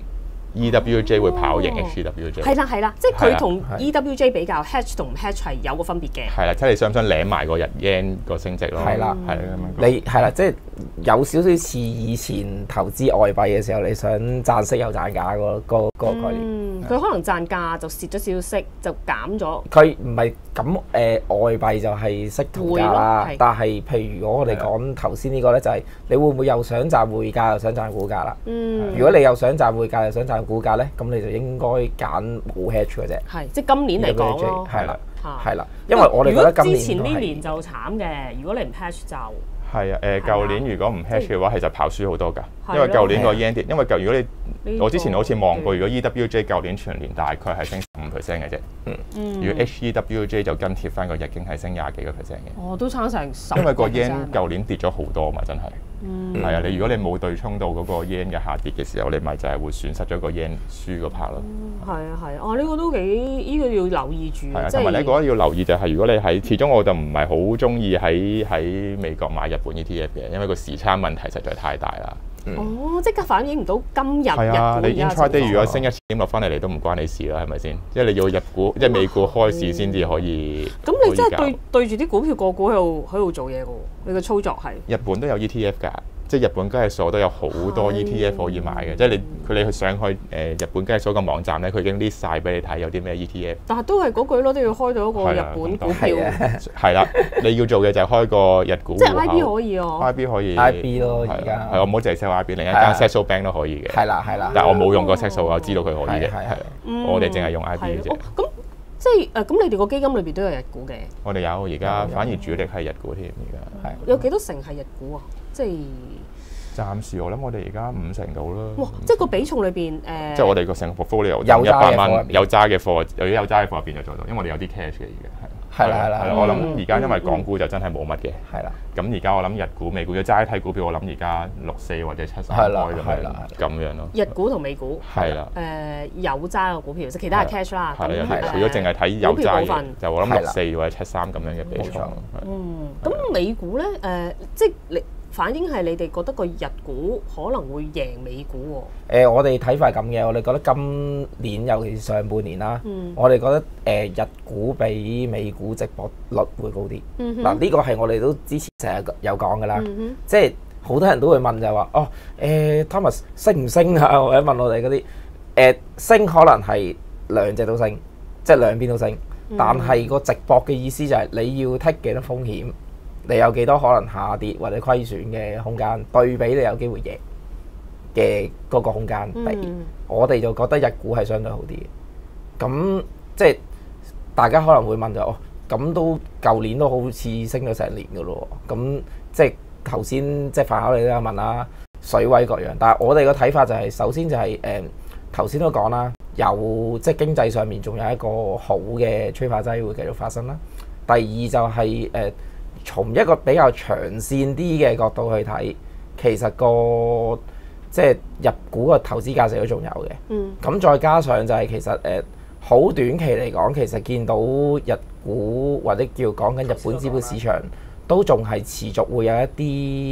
，EWJ 會跑贏 HEWJ。 係啦，即係佢同 EWJ 比較 hedge 同唔 hedge 係有個分別嘅。 係啦，睇你想唔想領埋個日 yen 個升值咯。係啦，係咁樣。 你係啦，即係有少少似以前投資外幣嘅時候，你想賺息又賺價個概念。 佢可能賺價就蝕咗少少息，就減咗。 佢唔係咁外幣就係息同價啦。但係譬如我哋講頭先呢個咧，就係你會唔會又想賺匯價又想賺股價啦？如果你又想賺匯價又想賺股價咧，咁你就應該揀冇 hedge 嘅啫。 係，即係今年嚟講咯。 係啦，因為我哋覺得今年之前呢年就慘嘅，如果你唔 hedge 就係啊，舊年如果唔 hedge 嘅話，其實跑輸好多㗎。因為舊年個 yen 跌，因為如果我之前好似望過，如果 EWJ 舊年全年大概係升15%嘅啫。如果 HEWJ 就跟貼翻個日經係升20幾個%嘅。 哦，都差成10%。 因為個 yen 舊年跌咗好多嘛，真係。係啊，如果你冇對沖到嗰個 yen 嘅下跌嘅時候，你咪就係會損失咗個 yen 輸嗰 part 咯。 係啊，哦，呢個都幾，呢個要留意住。 係啊，同埋你覺得要留意就係，如果你喺始終我就唔係好中意喺美國買日本 ETF 嘅，因為個時差問題實在太大啦。 哦，即刻反映唔到今日係啊，你 intraday 如果升1點落翻嚟，你都唔關你事啦，係咪先？即係你要日股，即係美股開市先至可以。 咁你真係對住啲股票個股喺度做嘢嘅喎，你個操作係。 日本都有 ETF 㗎。即係日本交易所都有好多 ETF 可以買嘅，即係你去上去日本交易所個網站咧，佢已經 list 曬俾你睇有啲咩 ETF。 但係都係嗰句咯，都要開到一個日本股票。 係啦，你要做嘅就係開個日股。 即係 IB 可以哦。 IB 可以。 IB 咯，而家。 係我唔好淨係 sell IB，另一間 Saxo Bank 都可以嘅。 係啦。 但係我冇用過 Saxo，我知道佢可以嘅。係我哋淨係用 IB 嘅啫。 咁即係咁，你哋個基金裏邊都有日股嘅。 我哋有，而家反而主力係日股添，而家係。 有幾多成係日股啊？即係。 暫時我諗我哋而家50%到啦。 哇！即係個比重裏邊即係我哋個成個 portfolio 有100蚊，有揸嘅貨，如果有揸嘅貨入邊就做到，因為我哋有啲 cash 嘅而家係。係啦。我諗而家因為港股就真係冇乜嘅。係啦。咁而家我諗日股、美股要齋睇股票，我諗而家64或者73開咁樣咯。 日股同美股係啦。 有揸嘅股票，即其他係 cash 啦。 係啊。如果淨係睇有揸嘅，就我諗64或者73咁樣嘅比重。 咁美股咧即係你。反映係你哋覺得個日股可能會贏美股喎？ 我哋睇法係咁嘅，我哋覺得今年尤其是上半年啦，我哋覺得日股比美股值博率會高啲。嗱，呢個係我哋都之前成日有講㗎啦，即係好多人都會問就係話，哦，Thomas 升唔升啊？或者問我哋嗰啲升可能係兩隻都升，即係兩邊都升，但係個值博嘅意思就係你要 take 幾多風險。你有幾多可能下跌或者虧損嘅空間，對比你有機會贏嘅嗰個空間比，我哋就覺得日股係相對好啲嘅。咁即係大家可能會問就咁都舊年都好似升咗成年㗎咯。咁即係頭先即係飯口你都有問啦，水位各樣。但係我哋個睇法就係首先就係頭先都講啦，有即係經濟上面仲有一個好嘅催化劑會繼續發生啦。第二就係從一個比較長線啲嘅角度去睇，其實個即係日股個投資價值都仲有嘅。咁再加上就係其實好短期嚟講，其實見到日股或者叫講緊日本資本市場都仲係持續會有一啲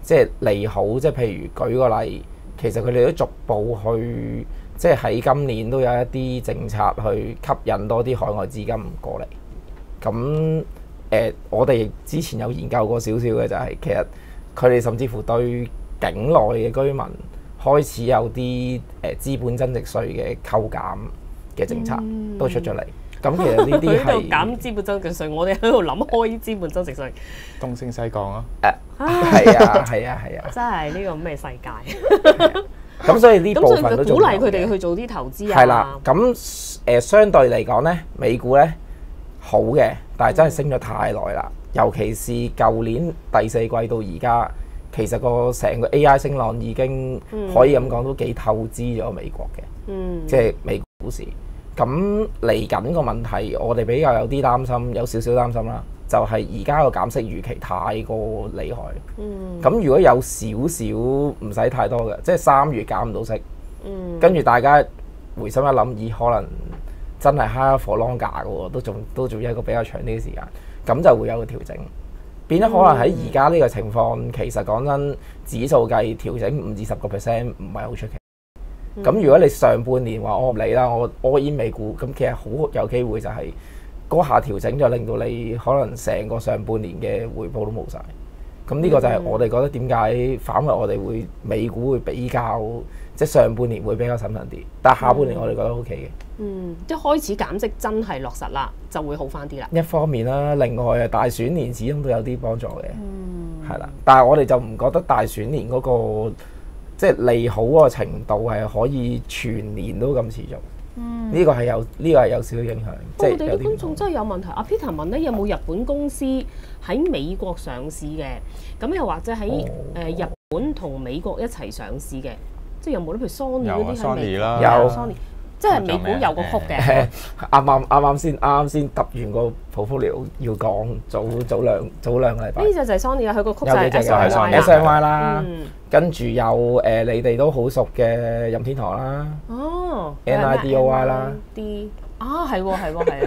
即係利好，即係譬如舉個例，其實佢哋都逐步去，即係喺今年都有一啲政策去吸引多啲海外資金過嚟。咁我哋之前有研究過少少嘅就係、其實佢哋甚至乎對境內嘅居民開始有啲資本增值稅嘅扣減嘅政策都出咗嚟。咁其實呢啲喺度係減資本增值稅，我哋喺度諗開資本增值稅， 東升西降啊！ 係啊， 真係呢個咩世界？ 咁所以呢部咁所以分都就鼓勵佢仲有嘅哋去做啲投資啊。 係啦，咁相對嚟講咧，美股咧好嘅，但係真係升咗太耐啦。尤其是舊年第四季到而家，其實個成個 AI 升浪已經可以咁講都幾透支咗美國嘅，即係美國股市。咁嚟緊個問題，我哋比較有啲擔心，有少少擔心啦，就係而家個減息預期太過厲害。咁如果有少少唔使太多嘅，即係3月減唔到息，跟住大家回心一諗，咦，可能真係 higher for longer 嘅喎，都仲有一個比較長啲嘅時間，咁就會有個調整。變咗可能喺而家呢個情況，其實講真，指數計調整5至10%唔係好出奇。咁如果你上半年話我唔理啦，我 all in 美股，咁其實好有機會就係嗰下調整就令到你可能成個上半年嘅回報都冇晒。咁呢個就係我哋覺得點解反為我哋會美股會比較即係上半年會比較審慎啲，但係下半年我哋覺得 OK 嘅。 即係開始減息真係落實啦，就會好翻啲啦。 一方面啦，另外啊大選年始終都有啲幫助嘅，係啦。但係我哋就唔覺得大選年嗰個即係利好嗰個程度係可以全年都咁持續。呢個係有少少影響。即係我哋啲觀眾真係有問題。阿 Peter 問咧，有冇日本公司喺美國上市嘅？咁又或者喺日本同美國一齊上市嘅？即係有冇咧？譬如 Sony 嗰啲喺美國有 Sony，即係美股有個曲嘅。 啱啱先揼完個 portfolio 要講，早兩個禮拜。 呢隻就係 Sony 啊，佢個曲就有幾隻係 SNY 啦，跟住有你哋都好熟嘅任天堂啦。 哦 NIDOI 啦 ，D 啊係啊，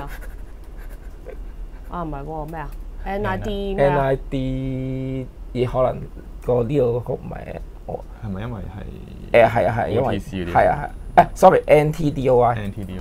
啊唔係喎咩啊 NID 咩啊 NID 咦可能個呢個曲唔係我係咪因為係係因為 OTC 嗰啲係sorry NTDOI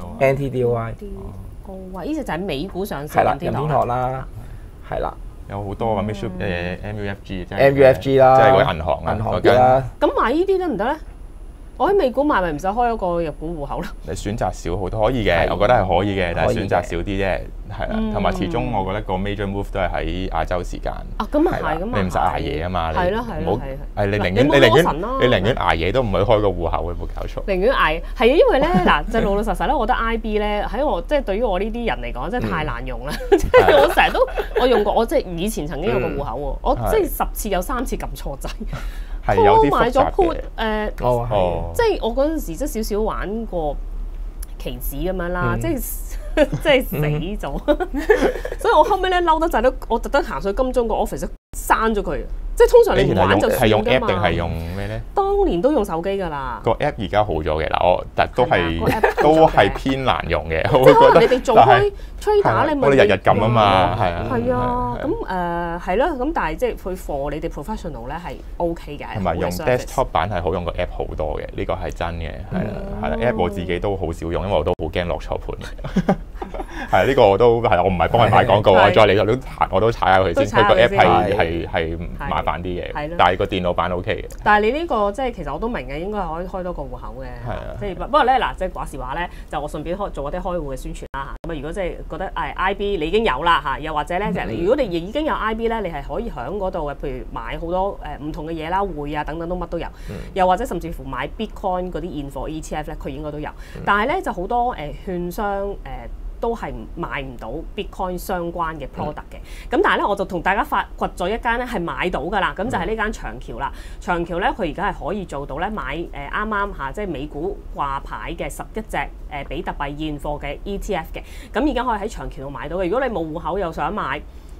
NTDOI 高位呢隻就係美股上市係啦任天堂任天堂啦係啦有好多咁嘅MUFG 即係 MUFG 啦， 即係嗰啲銀行啊嘅啦。 咁買呢啲得唔得咧？我喺美股買咪唔使開一個日本戶口咯。 你選擇少好多可以嘅，我覺得係可以嘅，但係選擇少啲啫，係啦。同埋始終我覺得個 major move 都係喺亞洲時間。 啊，咁啊係，咁你唔使捱夜啊嘛， 係咯唔好係你寧願捱夜都唔去開個戶口，有冇搞錯？ 寧願捱係啊，因為咧嗱，就老老實實咧，我覺得 IB 咧喺我即係對於我呢啲人嚟講，真係太難用啦。即係我成日都我用過，我即係以前曾經有個戶口喎，我即係10次有3次撳錯掣。 係有啲買咗複雜 put 嘅， 即係我嗰陣時即係少少玩過期指咁樣啦，即係死咗，所以我後尾咧嬲得滯都，我特登行上去金鐘個 office 刪咗佢。即係通常你唔玩就係用算㗎 app 嘛。 定係用咩咧？ 當年都用手機㗎啦。 個 app 而家好咗嘅嗱，我但都係嘛係都係偏難用嘅。 即係可能你哋做開 trader，你咪我哋日日撳啊嘛，係啊。 係啊，咁係咯，咁但係即係佢 for 你哋 professional 咧係 OK 嘅。 同埋用 desktop 版係好用個 app 好多嘅，呢個係真嘅，係啦 app 我自己都好少用，因為我都好驚落錯盤嘅。係呢個我都係，我唔係幫佢買廣告啊，再嚟我都踩下佢先。佢個 app 係麻煩啲嘅，但係個電腦版 OK 嘅。 但係你呢個即係其實我都明嘅，應該係可以開多個戶口嘅。即係不過咧嗱，即係話時話咧，就我順便做一啲開戶嘅宣傳啦嚇。咁啊，如果即係覺得IB 你已經有啦嚇，又或者咧就係如果你已經有 IB 咧，你係可以喺嗰度嘅，譬如買好多唔同嘅嘢啦，匯啊等等都乜都有。又或者甚至乎買 Bitcoin 嗰啲現貨 ETF 咧，佢應該都有。但係咧就好多券商都係買唔到 Bitcoin 相關嘅 product 嘅，咁但係咧我就同大家發掘咗一間咧係買到㗎啦，咁就係呢間長橋啦。長橋咧佢而家係可以做到咧買啱啱嚇，即係美股掛牌嘅11隻比特幣現貨嘅 ETF 嘅，咁而家可以喺長橋度買到嘅。如果你冇戶口又想買，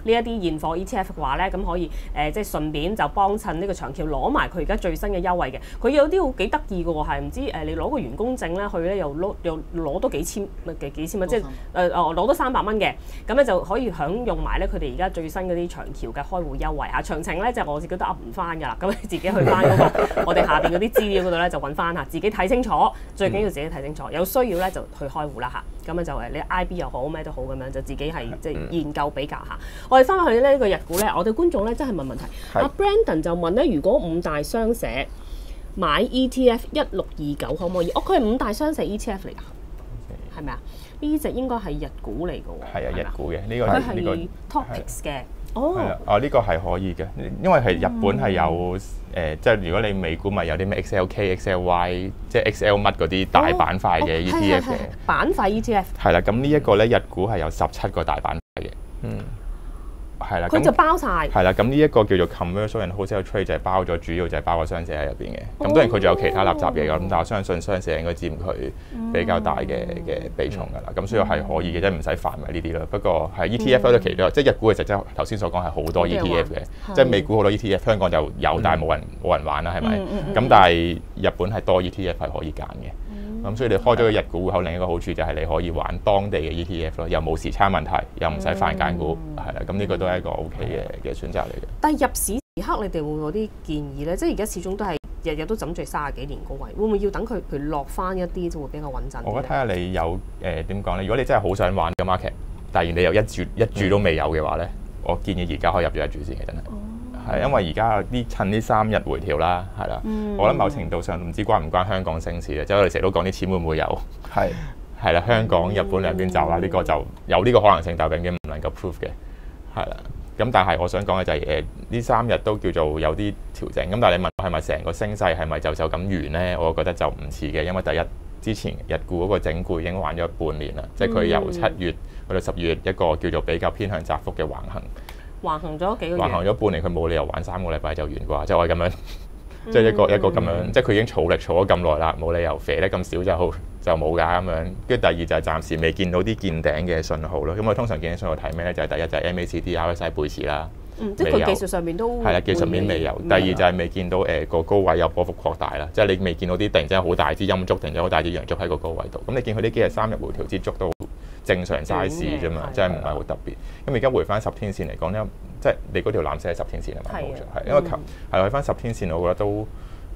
呢一啲現貨 ETF 嘅話咧，咁可以即係順便就幫襯呢個長橋攞埋佢而家最新嘅優惠嘅。佢有啲好幾得意嘅喎，係唔知你攞個員工證咧去咧又攞多幾千蚊，即係攞多300蚊嘅，咁咧就可以享用埋咧佢哋而家最新嗰啲長橋嘅開戶優惠嚇。詳情咧就我自己都噏唔翻㗎啦，咁你自己去翻嗰個我哋下邊嗰啲資料嗰度咧就揾翻嚇，自己睇清楚，最緊要自己睇清楚，有需要咧就去開戶啦嚇。咁啊就你 IB 又好咩都好咁樣，就自己係即係研究比較下。我哋翻去呢個日股咧，我哋觀眾咧真係問問題。阿 Brandon 就問咧，如果5大商社買 ETF 1629可唔可以？佢係5大商社 ETF 嚟㗎，係咪啊？呢隻應該係日股嚟㗎喎。 係啊，日股嘅呢個佢係 Topics 嘅。 呢個係可以嘅，因為係日本係有即係如果你美股咪有啲咩 XLK、XLY， 即係 XL 乜嗰啲大板塊嘅 ETF 嘅。 板塊 ETF。 係啦，咁呢一個咧日股係有17個大板塊嘅。係啦， 佢就包晒。 係啦，咁呢一個叫做 commercial and wholesale trade 就係包咗，主要就係包個商社喺入邊嘅。咁當然佢仲有其他垃圾嘢㗎，咁但係我相信商社應該佔佢比較大嘅比重㗎啦。咁所以係可以嘅，即係唔使煩埋呢啲啦。不過係 ETF 都其中，即係日股其實即係頭先所講係好多 ETF 嘅，即係美股好多 ETF，香港就有，但係冇人玩啦，係咪？咁但係日本係多 ETF 係可以揀嘅。咁所以你開咗個日股戶口，另一個好處就係你可以玩當地嘅 ETF 咯，又冇時差問題，又唔使煩揀股，係啦。咁呢個都係一個 OK 嘅選擇嚟嘅。 但係入市時刻，你哋會唔會有啲建議咧？即係而家始終都係日日都枕住30幾年高位，會唔會要等佢譬如落翻一啲就會比較穩陣？ 我覺得睇下你有點講咧。如果你真係好想玩個 market，但係你又一注都未有嘅話咧，我建議而家可以入咗一注先嘅，真係。係因為而家趁呢3日回調啦，係啦，我諗某程度上唔知關唔關香港升市嘅，即係我哋成日都講啲錢會唔會有，係啦，香港、日本兩邊走啦，呢個就有呢個可能性，但係永遠唔能夠 prove 嘅，係啦。咁但係我想講嘅就係呢3日都叫做有啲調整，咁但係你問我係咪成個升勢係咪就咁完咧？我覺得就唔似嘅，因為第一之前日股嗰個整固已經玩咗半年啦，即係佢由7月去到12月一個叫做比較偏向窄幅嘅橫行。橫行咗幾個月？橫行咗半年，佢冇理由玩3個禮拜就完啩，即係我係咁樣，即係一個咁樣，即係佢已經儲力儲咗咁耐啦，冇理由肥得咁少就冇㗎咁樣。跟住第二就係暫時未見到啲見頂嘅信號咯。咁我通常見頂信號睇咩咧？就係第一就係 MACD、RSI 背馳啦， 即係佢技術上面都係啦，技術面未有。第二就係未見到個高位有波幅擴大啦，即係你未見到啲突然之間好大支陰燭，突然之間好大支陽燭喺個高位度。咁你見佢呢幾日3日回調之足都正常 size 啫嘛，即係唔係好特別。咁而家回翻10天線嚟講咧，即係你嗰條藍色係10天線係咪？冇錯，係因為係去翻10天線，我覺得都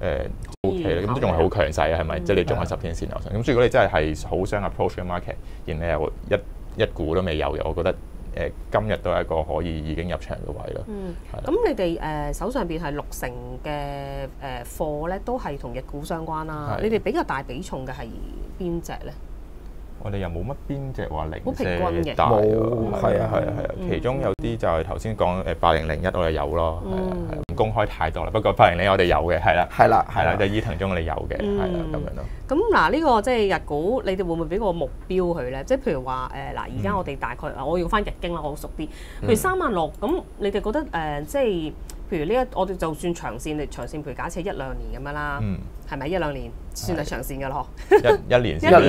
OK 啦。咁都仲係好強勢啊，係咪？即係你仲喺10天線樓上。咁所以如果你真係好想 approach 個 market，然後你又一股都未有嘅，我覺得今日都係一個可以已經入場嘅位咯。 咁你哋手上邊係60%嘅貨咧，都係同日股相關啦。你哋比較大比重嘅係邊隻咧？ 我哋又冇乜邊隻話零舍大喎，係啊。其中有啲就係頭先講8001我哋有咯，唔公開太多啦。不過8001我哋有嘅，係啦，就伊藤忠我哋有嘅，係啦咁樣咯。 咁嗱，呢個即係日股，你哋會唔會俾個目標佢咧？即係譬如話而家我哋大概我用翻日經啦，我好熟啲。譬如36000，咁你哋覺得即係譬如我哋就算長線，譬如假設1-2年咁樣啦，係咪1-2年算係長線㗎咯？ 一年先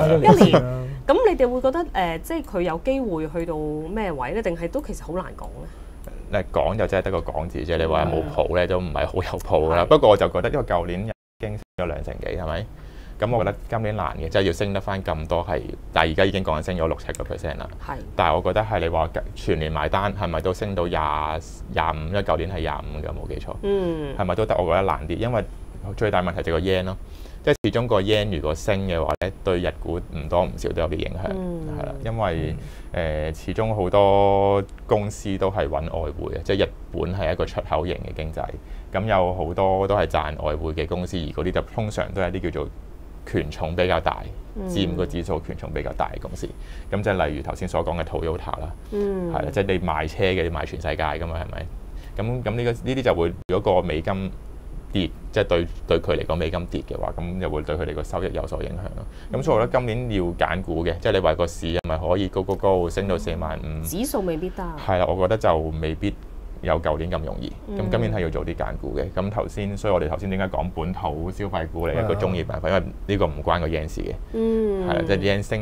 1年。咁你哋會覺得即係佢有機會去到咩位咧？定係都其實好難講咧？ 講就真係得個講字啫。你話有冇譜咧，都唔係好有譜㗎啦。不過我就覺得，因為舊年已經升咗2成幾，係咪？咁我覺得今年難嘅，即係要升得翻咁多係，但係而家已經講緊升咗6-7個% 啦。但係我覺得係你話全年埋單係咪都升到25？因為舊年係25㗎，冇記錯。係咪都得？我覺得難啲，因為最大問題就係個 yen 咯。即係始終個 yen 如果升嘅話咧，對日股唔多唔少都有啲影響，係啦。因為始終好多公司都係揾外匯嘅，即係日本係一個出口型嘅經濟，咁有好多都係賺外匯嘅公司，而嗰啲就通常都係一啲叫做權重比較大，佔個指數權重比較大嘅公司。咁即係例如頭先所講嘅 Toyota 啦，係啦，即係你賣車嘅，你賣全世界㗎嘛，係咪？咁呢啲就會如果個美金跌，即係對佢嚟講美金跌嘅話，咁就會對佢哋個收益有所影響咯。咁所以我覺得今年要揀股嘅，即係你話個市係咪可以高升到45000？ 指數未必得。係啦，我覺得就未必有舊年咁容易。咁今年係要做啲揀股嘅。咁頭先，所以我哋頭先點解講本土消費股嚟一個中意辦法，因為呢個唔關個 yen 事嘅。係啦，即係 yen 升跌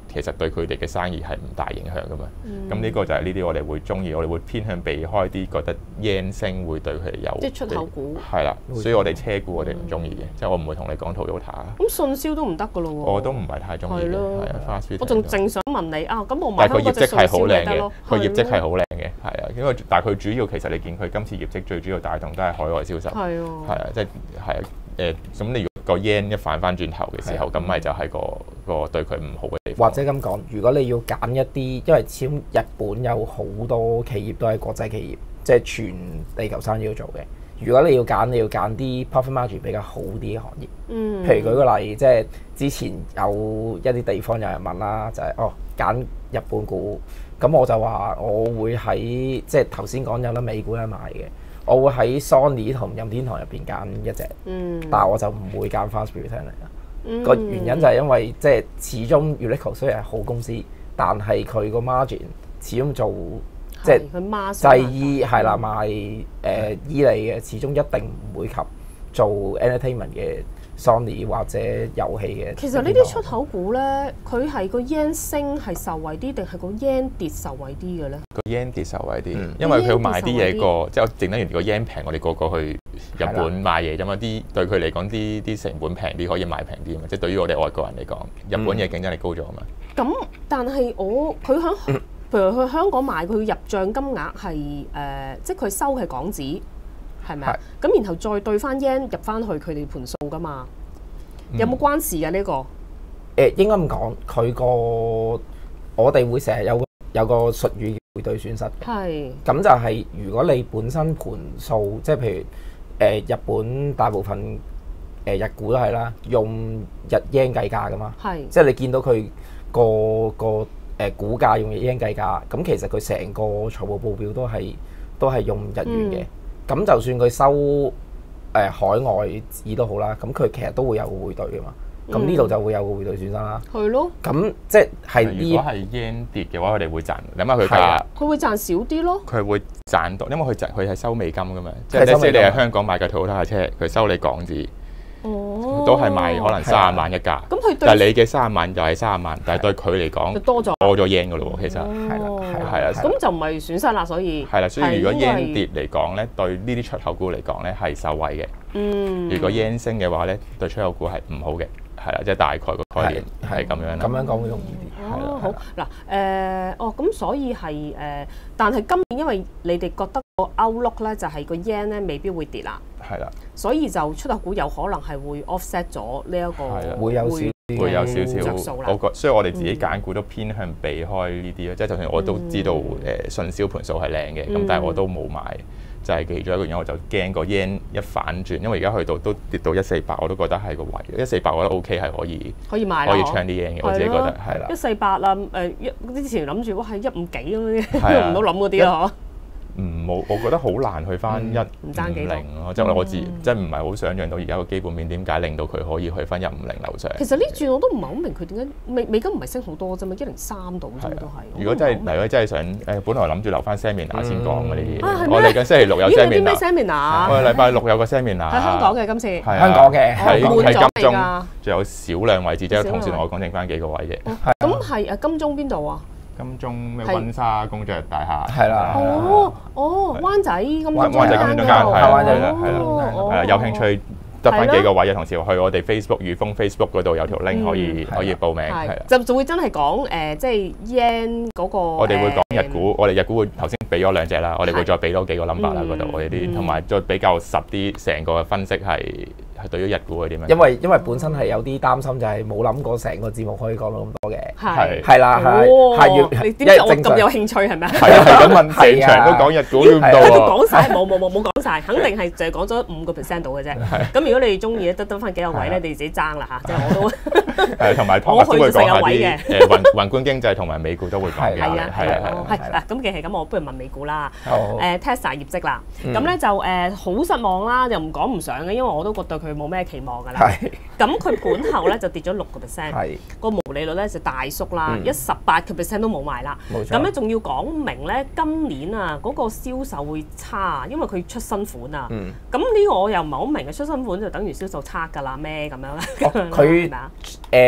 其實對佢哋嘅生意係唔大影響噶嘛。咁呢個就係呢啲我哋會中意，我哋會偏向避開啲覺得 yen 升會對佢哋有即係出口股。 係啦，所以我哋車股我哋唔中意嘅，即係我唔會同你講 Toyota。 咁信銷都唔得噶咯喎。我都唔係太中意嘅，係啊 fast food。 我仲正想問你啊，咁我買但係佢業績係好靚嘅，佢業績係好靚嘅，係啊，因為但係佢主要其實你見佢今次業績最主要帶動都係海外銷售，係啊，即係咁你如果個 yen 一反翻轉頭嘅時候，咁咪就係個對佢唔好嘅地方。 或者咁講，如果你要揀一啲，因為始終日本有好多企業都係國際企業，即係全地球生意要做嘅。如果你要揀啲 profit margin 比較好啲嘅行業，譬如舉個例，即係之前有一啲地方有人問啦，就係揀日本股，咁我就話我會喺即係頭先講有得美股有得買嘅，我會喺 Sony 同任天堂入邊揀一隻，但係我就唔會揀 Fast Retailing 嚟㗎。個原因就係因為即係始終 Uniqlo 雖然係好公司，但係佢個 margin 始終做即係製衣係啦，賣衣嚟嘅，始終一定唔會及做 entertainment 嘅 Sony 或者遊戲嘅。 其實呢啲出口股咧，佢係個 yen 升係受惠啲，定係個 yen 跌受惠啲嘅咧？ 個 yen 跌受惠啲，因為佢賣啲嘢即係淨得完個 yen 平，我哋個去日本買嘢啫嘛。啲對佢嚟講啲成本平啲，可以賣平啲啊嘛。即係對於我哋外國人嚟講，日本嘢競爭力高咗啊嘛。 咁但係佢響譬如去香港買，佢入帳金額係即係佢收係港紙，係咪啊？咁然後再對翻 yen 入翻去佢哋盤數噶嘛？有冇關事啊？呢個應該咁講，我哋會成日有個術語叫匯兌損失嘅。係。咁就係如果你本身盤數，即係譬如日本大部分日股都係啦，用日 yen 計價噶嘛。係。即係你見到佢個股價用日元計價，咁其實佢成個財務報表都係用日元嘅。咁就算佢收海外紙都好啦，咁佢其實都會有個匯兌噶嘛。咁呢度就會有個匯兌損失啦。係咯。咁即係如果係 yen 跌嘅話，佢哋會賺。諗下佢價， 佢會賺少啲咯。 佢會賺到，因為佢係收美金噶嘛。即係你喺香港買架 Toyota 車，佢收你港紙。都係賣可能30萬一架，但係你嘅30萬就係30萬，但係對佢嚟講多咗yen 噶咯喎，其實係啦， 咁就唔係損失啦，所以係啦，所以如果 yen 跌嚟講咧，對呢啲出口股嚟講咧係受惠嘅。如果 yen 升嘅話咧，對出口股係唔好嘅，係啦，即係大概個概念係咁樣啦。 咁樣講會容易啲。 好嗱，咁所以係但係今年因為你哋覺得個 outlook 咧就係個 yen 咧未必會跌啦。係啦，所以就出口股有可能係會 offset 咗呢一個， 會有少少所以我哋自己揀股都偏向避開呢啲咯。即係就算我都知道順銷盤數係靚嘅，咁但係我都冇買，就係其中一個原因，我就驚個 yen 一反轉，因為而家去到都跌到148，我都覺得係個位。148我覺得 OK 係可以買，可以唱啲 yen 嘅，我自己覺得係啦。 148啦，之前諗住哇係150幾咁啲，用唔到諗嗰啲咯。 我覺得好難去翻150咯，即係我即係唔係好想像到而家個基本面點解令到佢可以去翻150樓上。 其實呢轉我都唔係好明佢點解美金唔係升好多啫嘛，103度啫嘛都係。 如果真係想本來諗住留翻 seminar 先講嘅呢啲，我嚟緊星期六有 seminar。 咩 seminar？ 我哋禮拜六有個 seminar。 喺香港嘅今次。 香港嘅喺金鐘，仲有少量位置，即係同事同我講剩翻幾個位啫。 咁係金鐘邊度啊？ 金鐘咩溫莎公爵大廈係啦。 灣仔金鐘灣仔金鐘中間係啦，有興趣得翻幾個位嘅同事去我哋 Facebook 裕豐 Facebook 嗰度有條 link 可以報名。係就會真係講即係 yen 嗰個。 我哋會講日股，我哋日股會頭先俾咗2隻啦，我哋會再俾多幾個 number 啦嗰度，我哋啲同埋再比較實啲，成個分析係對於日股係點樣？ 因為本身係有啲擔心，就係冇諗過成個節目可以講到咁多嘅。 係啦， 你點解我咁有興趣係咪啊？ 係咁問成場都講日股都唔到喎。 都講曬，冇講曬，肯定係就係講咗5% 到嘅啫。咁如果你中意得翻幾個位咧，你自己爭啦嚇，即係我都同埋我會講下啲宏觀經濟同埋美股都會講嘅。 係咁既係咁，我不如問美股啦。Tesla 業績啦，咁咧就好失望啦，又唔講唔上嘅，因為我都覺得佢冇咩期望㗎啦。咁佢盤後咧就跌咗6%，個毛利率咧就大縮啦，18% 都冇賣啦。咁咧仲要講明咧，今年啊嗰個銷售會差，因為佢出新款啊。咁呢個我又唔係好明嘅，出新款就等於銷售差㗎啦咩咁樣咧？ 佢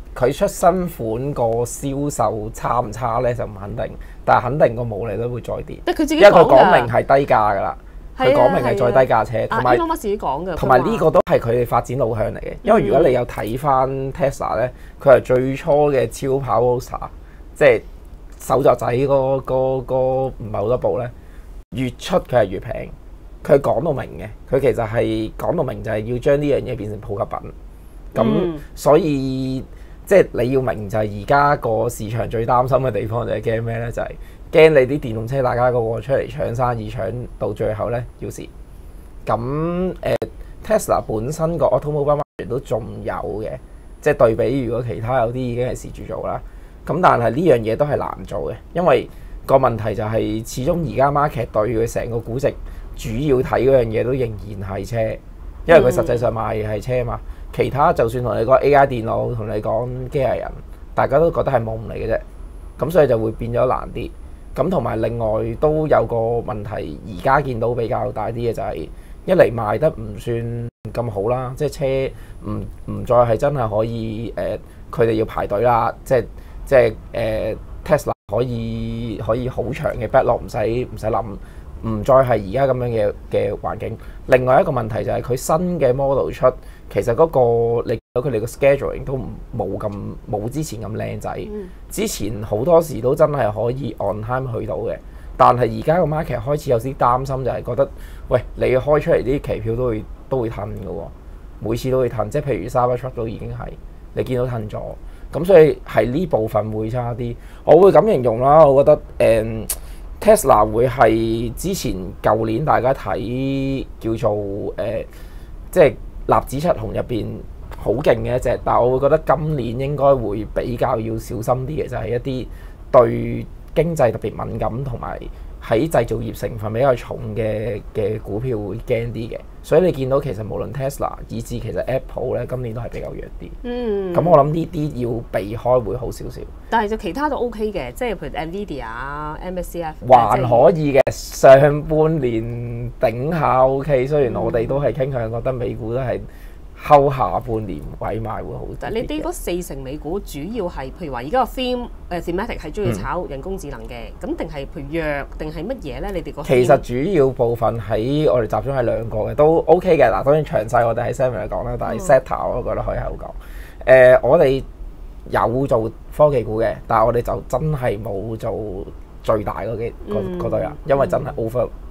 佢出新款個銷售差唔差咧就唔肯定，但係肯定個毛利率會再跌， 但佢自己因為佢講講明㗎， 係低價㗎啦，佢講明係再低價車，同埋 Elon Musk 自己講嘅， 同埋呢個都係佢哋發展路向嚟嘅。因為如果你有睇翻 Tesla 咧，佢係最初嘅超跑 Roadster，即係手作仔嗰個唔係好多部咧，越出佢係越平。佢講到明嘅，佢其實係講到明就係要將呢樣嘢變成普及品。咁所以即係你要明就係而家個市場最擔心嘅地方就係驚咩咧？就係驚你啲電動車大家個個出嚟搶生意，搶到最後咧要蝕。咁Tesla 本身個 automobile market 都仲有嘅，即係對比如果其他有啲已經係蝕住做啦。咁但係呢樣嘢都係難做嘅，因為個問題就係始終而家 market 對佢成個估值主要睇嗰樣嘢都仍然係車，因為佢實際上賣嘅係車嘛。其他就算同你講 AI 電腦，同你講機械人，大家都覺得係夢嚟嘅啫。咁所以就會變咗難啲。咁同埋另外都有個問題，而家見到比較大啲嘅就係一嚟賣得唔算咁好啦，即係車唔再係真係可以佢哋要排隊啦，即係Tesla 可以好長嘅 backlog，唔使諗。唔再係而家咁樣嘅環境。另外一個問題就係佢新嘅 model 出，其實嗰個你見到佢哋個 scheduling 都冇之前咁靚仔。之前好多時都真係可以 on time 去到嘅，但係而家個 market 開始有啲擔心，就係覺得喂，你開出嚟啲期票都會褪嘅喎，每次都會褪。即係譬如 Cybertruck 都已經係你見到褪咗，咁所以係呢部分會差啲。我會咁形容啦，我覺得Tesla 會係之前舊年大家睇叫做即係納指七雄入邊好勁嘅一隻，但係我會覺得今年應該會比較要小心啲嘅，就係一啲對經濟特別敏感同埋喺製造業成分比較重嘅股票會驚啲嘅。所以你見到其實無論 Tesla 以至其實 Apple 咧今年都係比較弱啲。咁我諗呢啲要避開會好少少。 但係就其他都 OK 嘅，即係譬如 Nvidia 啊、MSCF 還可以嘅，上半年頂下 OK。雖然我哋都係傾向覺得美股都係後下半年位賣會好啲。 但係你哋嗰40美股主要係譬如話而家個 thematic 係中意炒人工智能嘅，咁定係譬如藥定係乜嘢咧？你哋個其實主要部分喺我哋集中喺兩個嘅，都 OK 嘅。嗱，當然詳細我哋喺 seminar 講啦，但係 sector 我覺得可以喺度講。我哋有做科技股嘅，但係我哋就真係冇做最大嗰堆啦，因為真係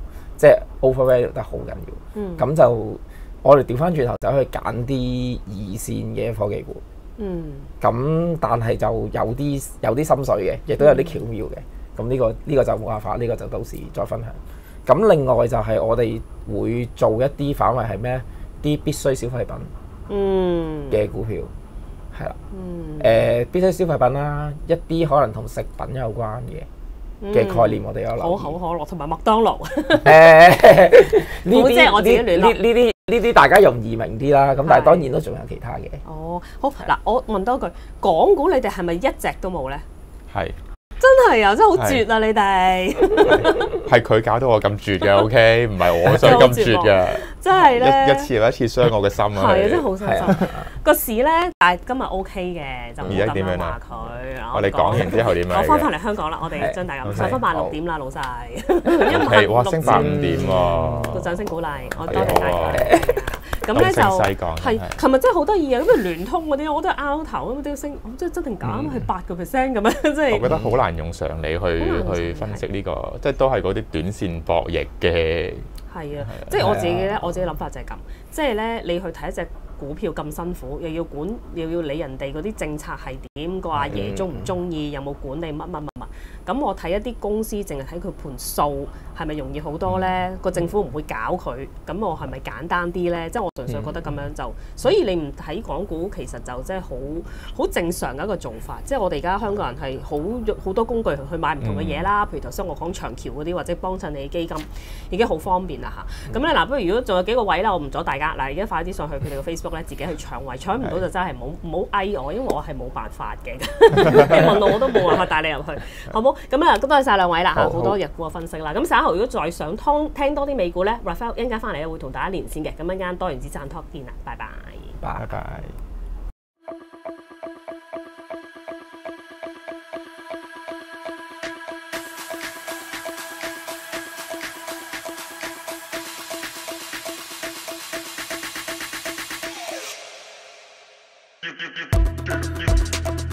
overvalue 得好緊要。咁就我哋調翻轉頭走去揀啲二線嘅科技股。咁但係就有啲心水嘅，亦都有啲巧妙嘅。咁呢個就冇辦法，呢個就到時再分享。咁另外就係我哋會做一啲範圍係咩？啲必須消費品嘅股票。係啦，必須消費品啦，一啲可能同食品有關嘅概念，我哋有留意。可口可樂同埋麥當勞。呢啲即係我自己亂諗。呢啲大家容易明啲啦，咁但係當然都仲有其他嘅。 哦，好嗱，我問多句，港股你哋係咪一隻都冇咧？ 係。 真係啊！真係好絕啊！你哋係佢搞到我咁絕嘅，OK， 唔係我想咁絕嘅。 真係咧， 一次又一次傷我嘅心啊！ 係啊，真係好傷心。個市咧，但係今日 OK 嘅，就唔好咁樣話佢。 我哋講完之後點樣？ 我翻嚟香港啦，我哋將大家上翻86點啦，老細。 哇，升85點喎！ 個掌聲鼓勵，我多謝大家。咁咧就係琴日真係好得意啊！咁啊聯通嗰啲我都係拗頭咁都升，即係真定假係8%咁樣，即係。我覺得好難用常理去分析呢個，即係都係嗰啲短線博弈嘅。 係啊，即係我自己咧，我自己諗法就係咁，即係咧你去睇一隻股票咁辛苦，又要管，又要理人哋嗰啲政策係點，個阿爺中唔中意，有冇管理乜。咁我睇一啲公司，淨係睇佢盤數係咪容易好多咧？個政府唔會搞佢，咁我係咪簡單啲咧？即係我純粹覺得咁樣就，所以你唔睇港股，其實就即係好正常嘅一個做法。即係我哋而家香港人係好多工具去買唔同嘅嘢啦，譬如頭先我講長橋嗰啲，或者幫襯你嘅基金，已經好方便啦嚇。咁咧嗱，不如如果仲有幾個位啦，我唔阻大家嗱，而家快啲上去佢哋嘅 Facebook 咧，自己去搶位，搶唔到就真係唔好嗌我，因為我係冇辦法嘅。你問我都冇辦法帶你入去，好冇？咁啊，多謝曬兩位啦嚇，好多日股嘅分析啦。咁稍後如果再想聽多啲美股咧 ，Raphael 一陣間翻嚟咧會同大家連線嘅。咁一陣間多元資產 talk 見啦，拜拜。 拜拜。 you